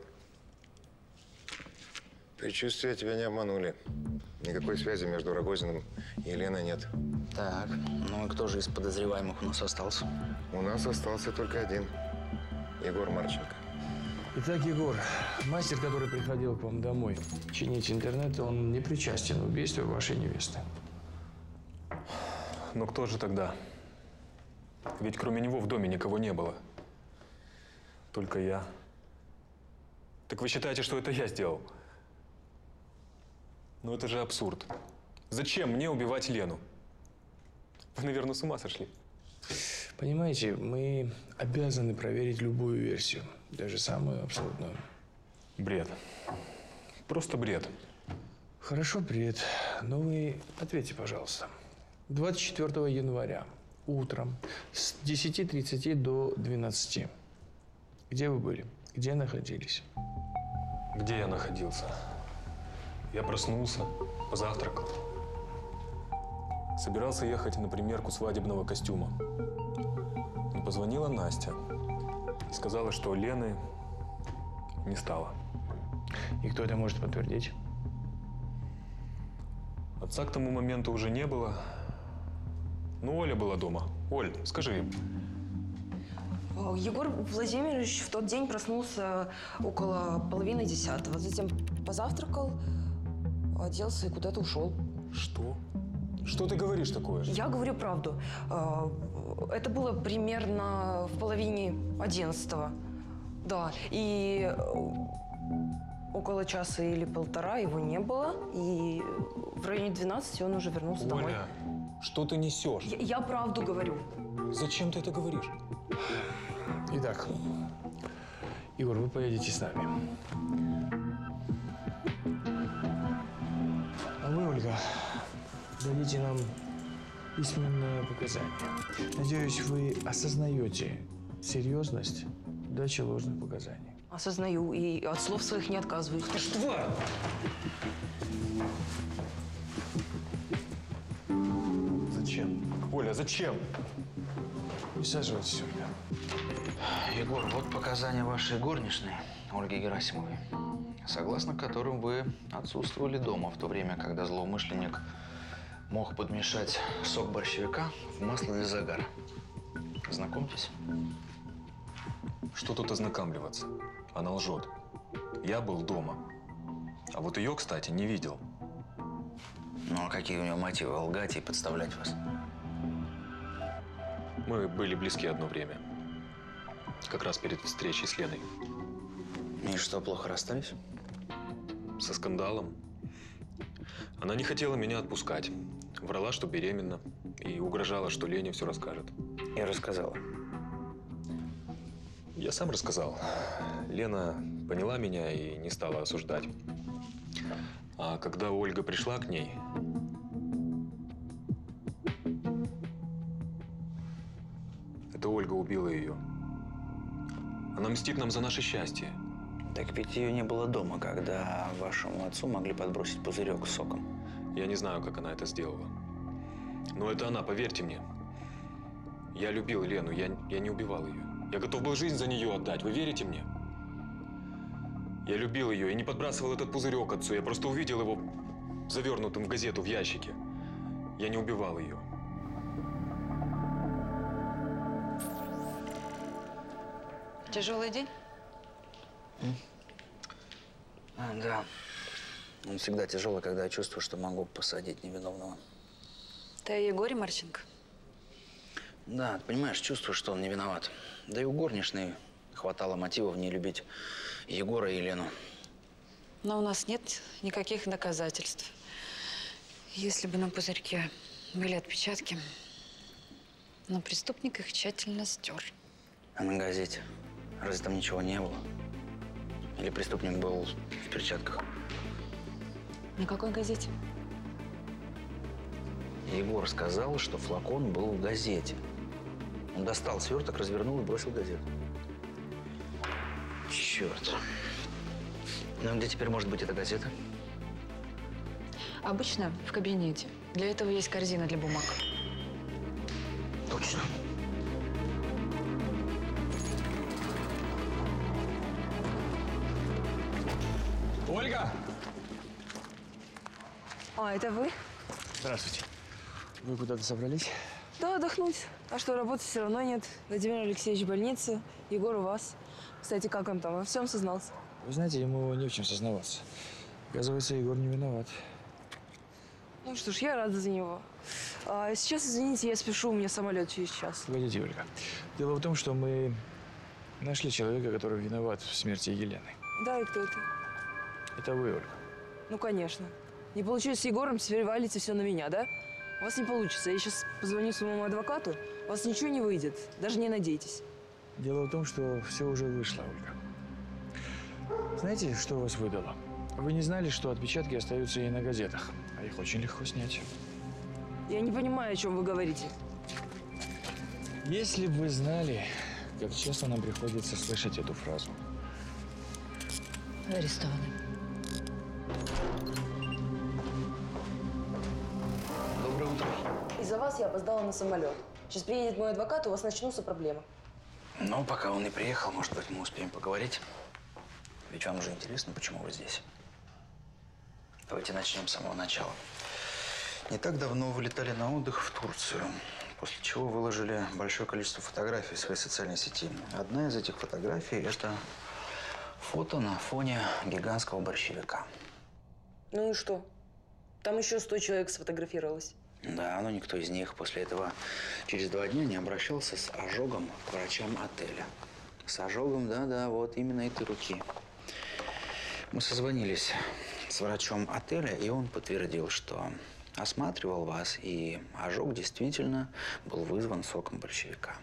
G: Предчувствия тебя не обманули. Никакой связи между Рогозиным и Еленой нет.
O: Так, ну и кто же из подозреваемых у нас остался?
G: У нас остался только один. Егор Марченко.
C: Итак, Егор, мастер, который приходил к вам домой чинить интернет, он не причастен к убийству вашей невесты.
M: Но кто же тогда? Ведь кроме него в доме никого не было. Только я. Так вы считаете, что это я сделал? Ну это же абсурд. Зачем мне убивать Лену? Вы, наверное, с ума сошли.
C: Понимаете, мы обязаны проверить любую версию, даже самую абсолютную.
M: Бред. Просто бред.
C: Хорошо, бред. Но вы ответьте, пожалуйста. двадцать четвёртого января утром с десяти тридцати до двенадцати. Где вы были? Где находились?
M: Где я находился? Я проснулся, позавтракал. Собирался ехать на примерку свадебного костюма. Но позвонила Настя и сказала, что Лены не стало.
C: И кто это может подтвердить?
M: Отца к тому моменту уже не было. Но Оля была дома. Оль, скажи им.
V: Егор Владимирович в тот день проснулся около половины десятого. Затем позавтракал, оделся и куда-то ушел.
M: Что?
U: Что ты говоришь такое?
V: Я говорю правду. А, Это было примерно в половине одиннадцатого. Да, и около часа или полтора его не было, и в районе двенадцати он уже вернулся домой.
U: Оля, что ты несешь?
V: Я, я правду говорю.
U: Зачем ты это говоришь?
C: Итак, Егор, вы поедете с нами. А вы, Ольга, дадите нам письменное показание. Надеюсь, вы осознаете серьезность дачи ложных показаний.
V: Осознаю и от слов своих не отказываюсь.
U: Ты ж тварь!
C: Зачем?
U: Оля, зачем?
C: Присаживайтесь, Ольга.
O: Егор, вот показания вашей горничной, Ольги Герасимовой, согласно которым вы отсутствовали дома в то время, когда злоумышленник мог подмешать сок борщевика в масло для загара. Знакомьтесь.
U: Что тут ознакомливаться? Она лжет. Я был дома. А вот ее, кстати, не видел.
O: Ну а какие у нее мотивы лгать и подставлять вас?
U: Мы были близки одно время. Как раз перед встречей с Леной.
O: И что, плохо расстались?
U: Со скандалом. Она не хотела меня отпускать. Врала, что беременна. И угрожала, что Лене все расскажет.
O: Я рассказала.
U: Я сам рассказал. Лена поняла меня и не стала осуждать. А когда Ольга пришла к ней, это Ольга убила ее. Она мстит нам за наше счастье.
O: Так ведь ее не было дома, когда вашему отцу могли подбросить пузырек с соком.
U: Я не знаю, как она это сделала. Но это она, поверьте мне. Я любил Лену, я, я не убивал ее. Я готов был жизнь за нее отдать, вы верите мне? Я любил ее и не подбрасывал этот пузырек отцу. Я просто увидел его завернутым в газету в ящике. Я не убивал ее.
J: Тяжелый день?
O: А, да. Он всегда тяжелый, когда я чувствую, что могу посадить невиновного.
J: Ты о Егоре Марченко?
O: Да, ты понимаешь, чувствую, что он не виноват. Да и у горничной хватало мотивов не любить Егора и Елену.
J: Но у нас нет никаких доказательств. Если бы на пузырьке были отпечатки, но преступник их тщательно стер.
O: А на газете? Разве там ничего не было? Или преступник был в перчатках?
J: На какой газете?
O: Егор сказал, что флакон был в газете. Он достал сверток, развернул и бросил газету. Черт. Ну, где теперь может быть эта газета?
J: Обычно в кабинете. Для этого есть корзина для бумаг.
O: Точно.
U: Ольга!
V: А, это вы?
C: Здравствуйте. Вы куда-то собрались?
V: Да, отдохнуть. А что, работы все равно нет. Владимир Алексеевич в больнице, Егор у вас. Кстати, как он там? Во всем сознался?
C: Вы знаете, ему не в чем сознаваться. Оказывается, Егор не виноват.
V: Ну что ж, я рада за него. А сейчас, извините, я спешу, у меня самолет через час.
C: Погодите, Ольга. Дело в том, что мы нашли человека, который виноват в смерти Елены.
V: Да, и кто это?
C: Это вы, Ольга.
V: Ну, конечно. Не получилось с Егором, теперь валите все на меня, да? У вас не получится. Я сейчас позвоню своему адвокату. У вас ничего не выйдет. Даже не надейтесь.
C: Дело в том, что все уже вышло, Ольга. Знаете, что вас выдало? Вы не знали, что отпечатки остаются и на газетах, а их очень легко снять.
V: Я не понимаю, о чем вы говорите.
C: Если бы вы знали, как часто нам приходится слышать эту фразу.
E: Вы арестованы.
O: Доброе утро.
V: Из-за вас я опоздала на самолет. Сейчас приедет мой адвокат, у вас начнутся проблемы.
O: Ну, пока он не приехал, может быть, мы успеем поговорить. Ведь вам же интересно, почему вы здесь. Давайте начнем с самого начала. Не так давно вы летали на отдых в Турцию, после чего выложили большое количество фотографий в своей социальной сети. Одна из этих фотографий – это фото на фоне гигантского борщевика.
V: Ну и что? Там еще сто человек сфотографировалось.
O: Да, но никто из них после этого через два дня не обращался с ожогом к врачам отеля. С ожогом, да-да, вот именно этой руки. Мы созвонились с врачом отеля, и он подтвердил, что осматривал вас, и ожог действительно был вызван соком борщевика.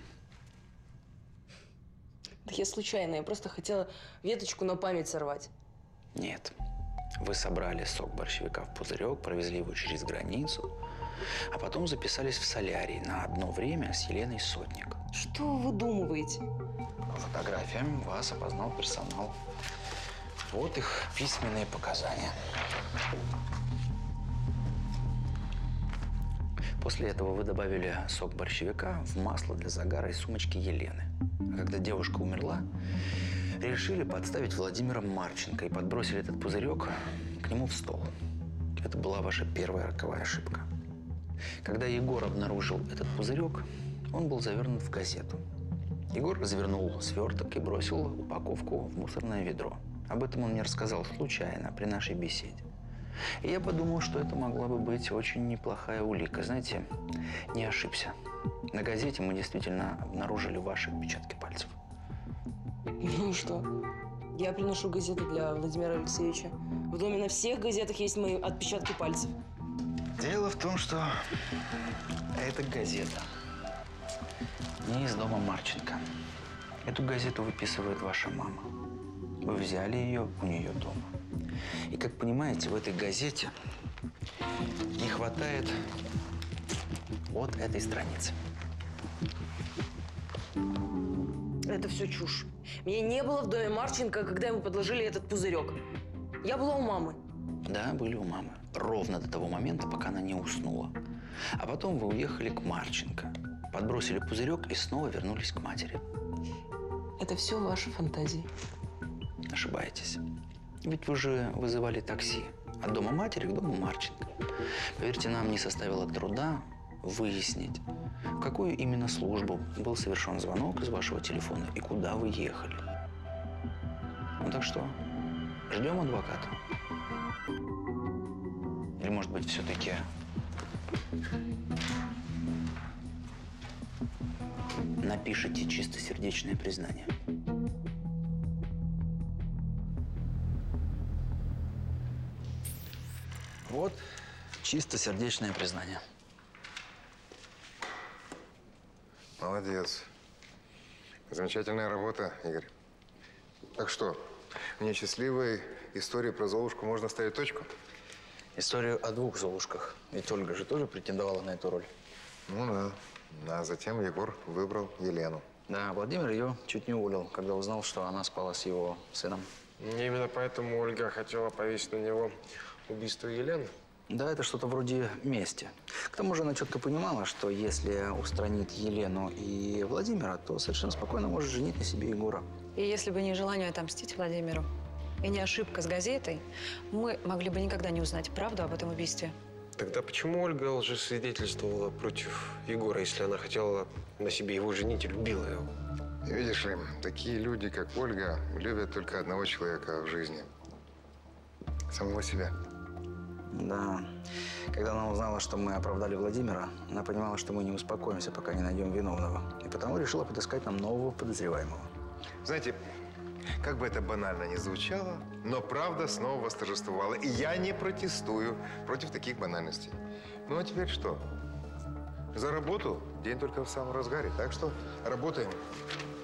V: Да я случайно, я просто хотела веточку на память сорвать.
O: Нет. Вы собрали сок борщевика в пузырек, провезли его через границу, а потом записались в солярий на одно время с Еленой Сотник.
V: Что вы выдумываете?
O: По фотографиям вас опознал персонал. Вот их письменные показания. После этого вы добавили сок борщевика в масло для загара из сумочки Елены. А когда девушка умерла, решили подставить Владимира Марченко и подбросили этот пузырек к нему в стол. Это была ваша первая роковая ошибка. Когда Егор обнаружил этот пузырек, он был завернут в газету. Егор развернул сверток и бросил упаковку в мусорное ведро. Об этом он мне рассказал случайно при нашей беседе. И я подумал, что это могла бы быть очень неплохая улика. Знаете, не ошибся. На газете мы действительно обнаружили ваши отпечатки пальцев.
V: Ну и что? Я приношу газеты для Владимира Алексеевича. В доме на всех газетах есть мои отпечатки пальцев.
O: Дело в том, что эта газета не из дома Марченко. Эту газету выписывает ваша мама. Вы взяли ее у нее дома. И, как понимаете, в этой газете не хватает вот этой страницы.
V: Это все чушь. Меня не было в доме Марченко, когда ему подложили этот пузырек. Я была у мамы.
O: Да, были у мамы. Ровно до того момента, пока она не уснула. А потом вы уехали к Марченко, подбросили пузырек и снова вернулись к матери.
V: Это все ваши фантазии.
O: Ошибаетесь. Ведь вы же вызывали такси от дома матери к дому Марченко. Поверьте, нам не составило труда выяснить, в какую именно службу был совершен звонок из вашего телефона и куда вы ехали. Ну так что, ждем адвоката? Или, может быть, все-таки напишите чистосердечное признание? Вот чистосердечное признание.
G: Молодец. Замечательная работа, Игорь. Так что, в несчастливой истории про Золушку можно ставить точку?
O: Историю о двух Золушках. Ведь Ольга же тоже претендовала на эту роль.
G: Ну да. А затем Егор выбрал Елену.
O: Да, Владимир ее чуть не уволил, когда узнал, что она спала с его сыном.
R: Именно поэтому Ольга хотела повесить на него убийство Елены?
O: Да, это что-то вроде мести. К тому же она четко понимала, что если устранит Елену и Владимира, то совершенно спокойно может женить на себе Егора.
J: И если бы не желание отомстить Владимиру, и не ошибка с газетой, мы могли бы никогда не узнать правду об этом убийстве.
R: Тогда почему Ольга лжесвидетельствовала против Егора, если она хотела на себе его женить и любила его?
G: Видишь ли, такие люди, как Ольга, любят только одного человека в жизни. Самого себя.
O: Да. Когда она узнала, что мы оправдали Владимира, она понимала, что мы не успокоимся, пока не найдем виновного. И потому решила подыскать нам нового подозреваемого.
G: Знаете, как бы это банально ни звучало, но правда снова восторжествовала. И я не протестую против таких банальностей. Ну а теперь что? За работу день только в самом разгаре. Так что работаем.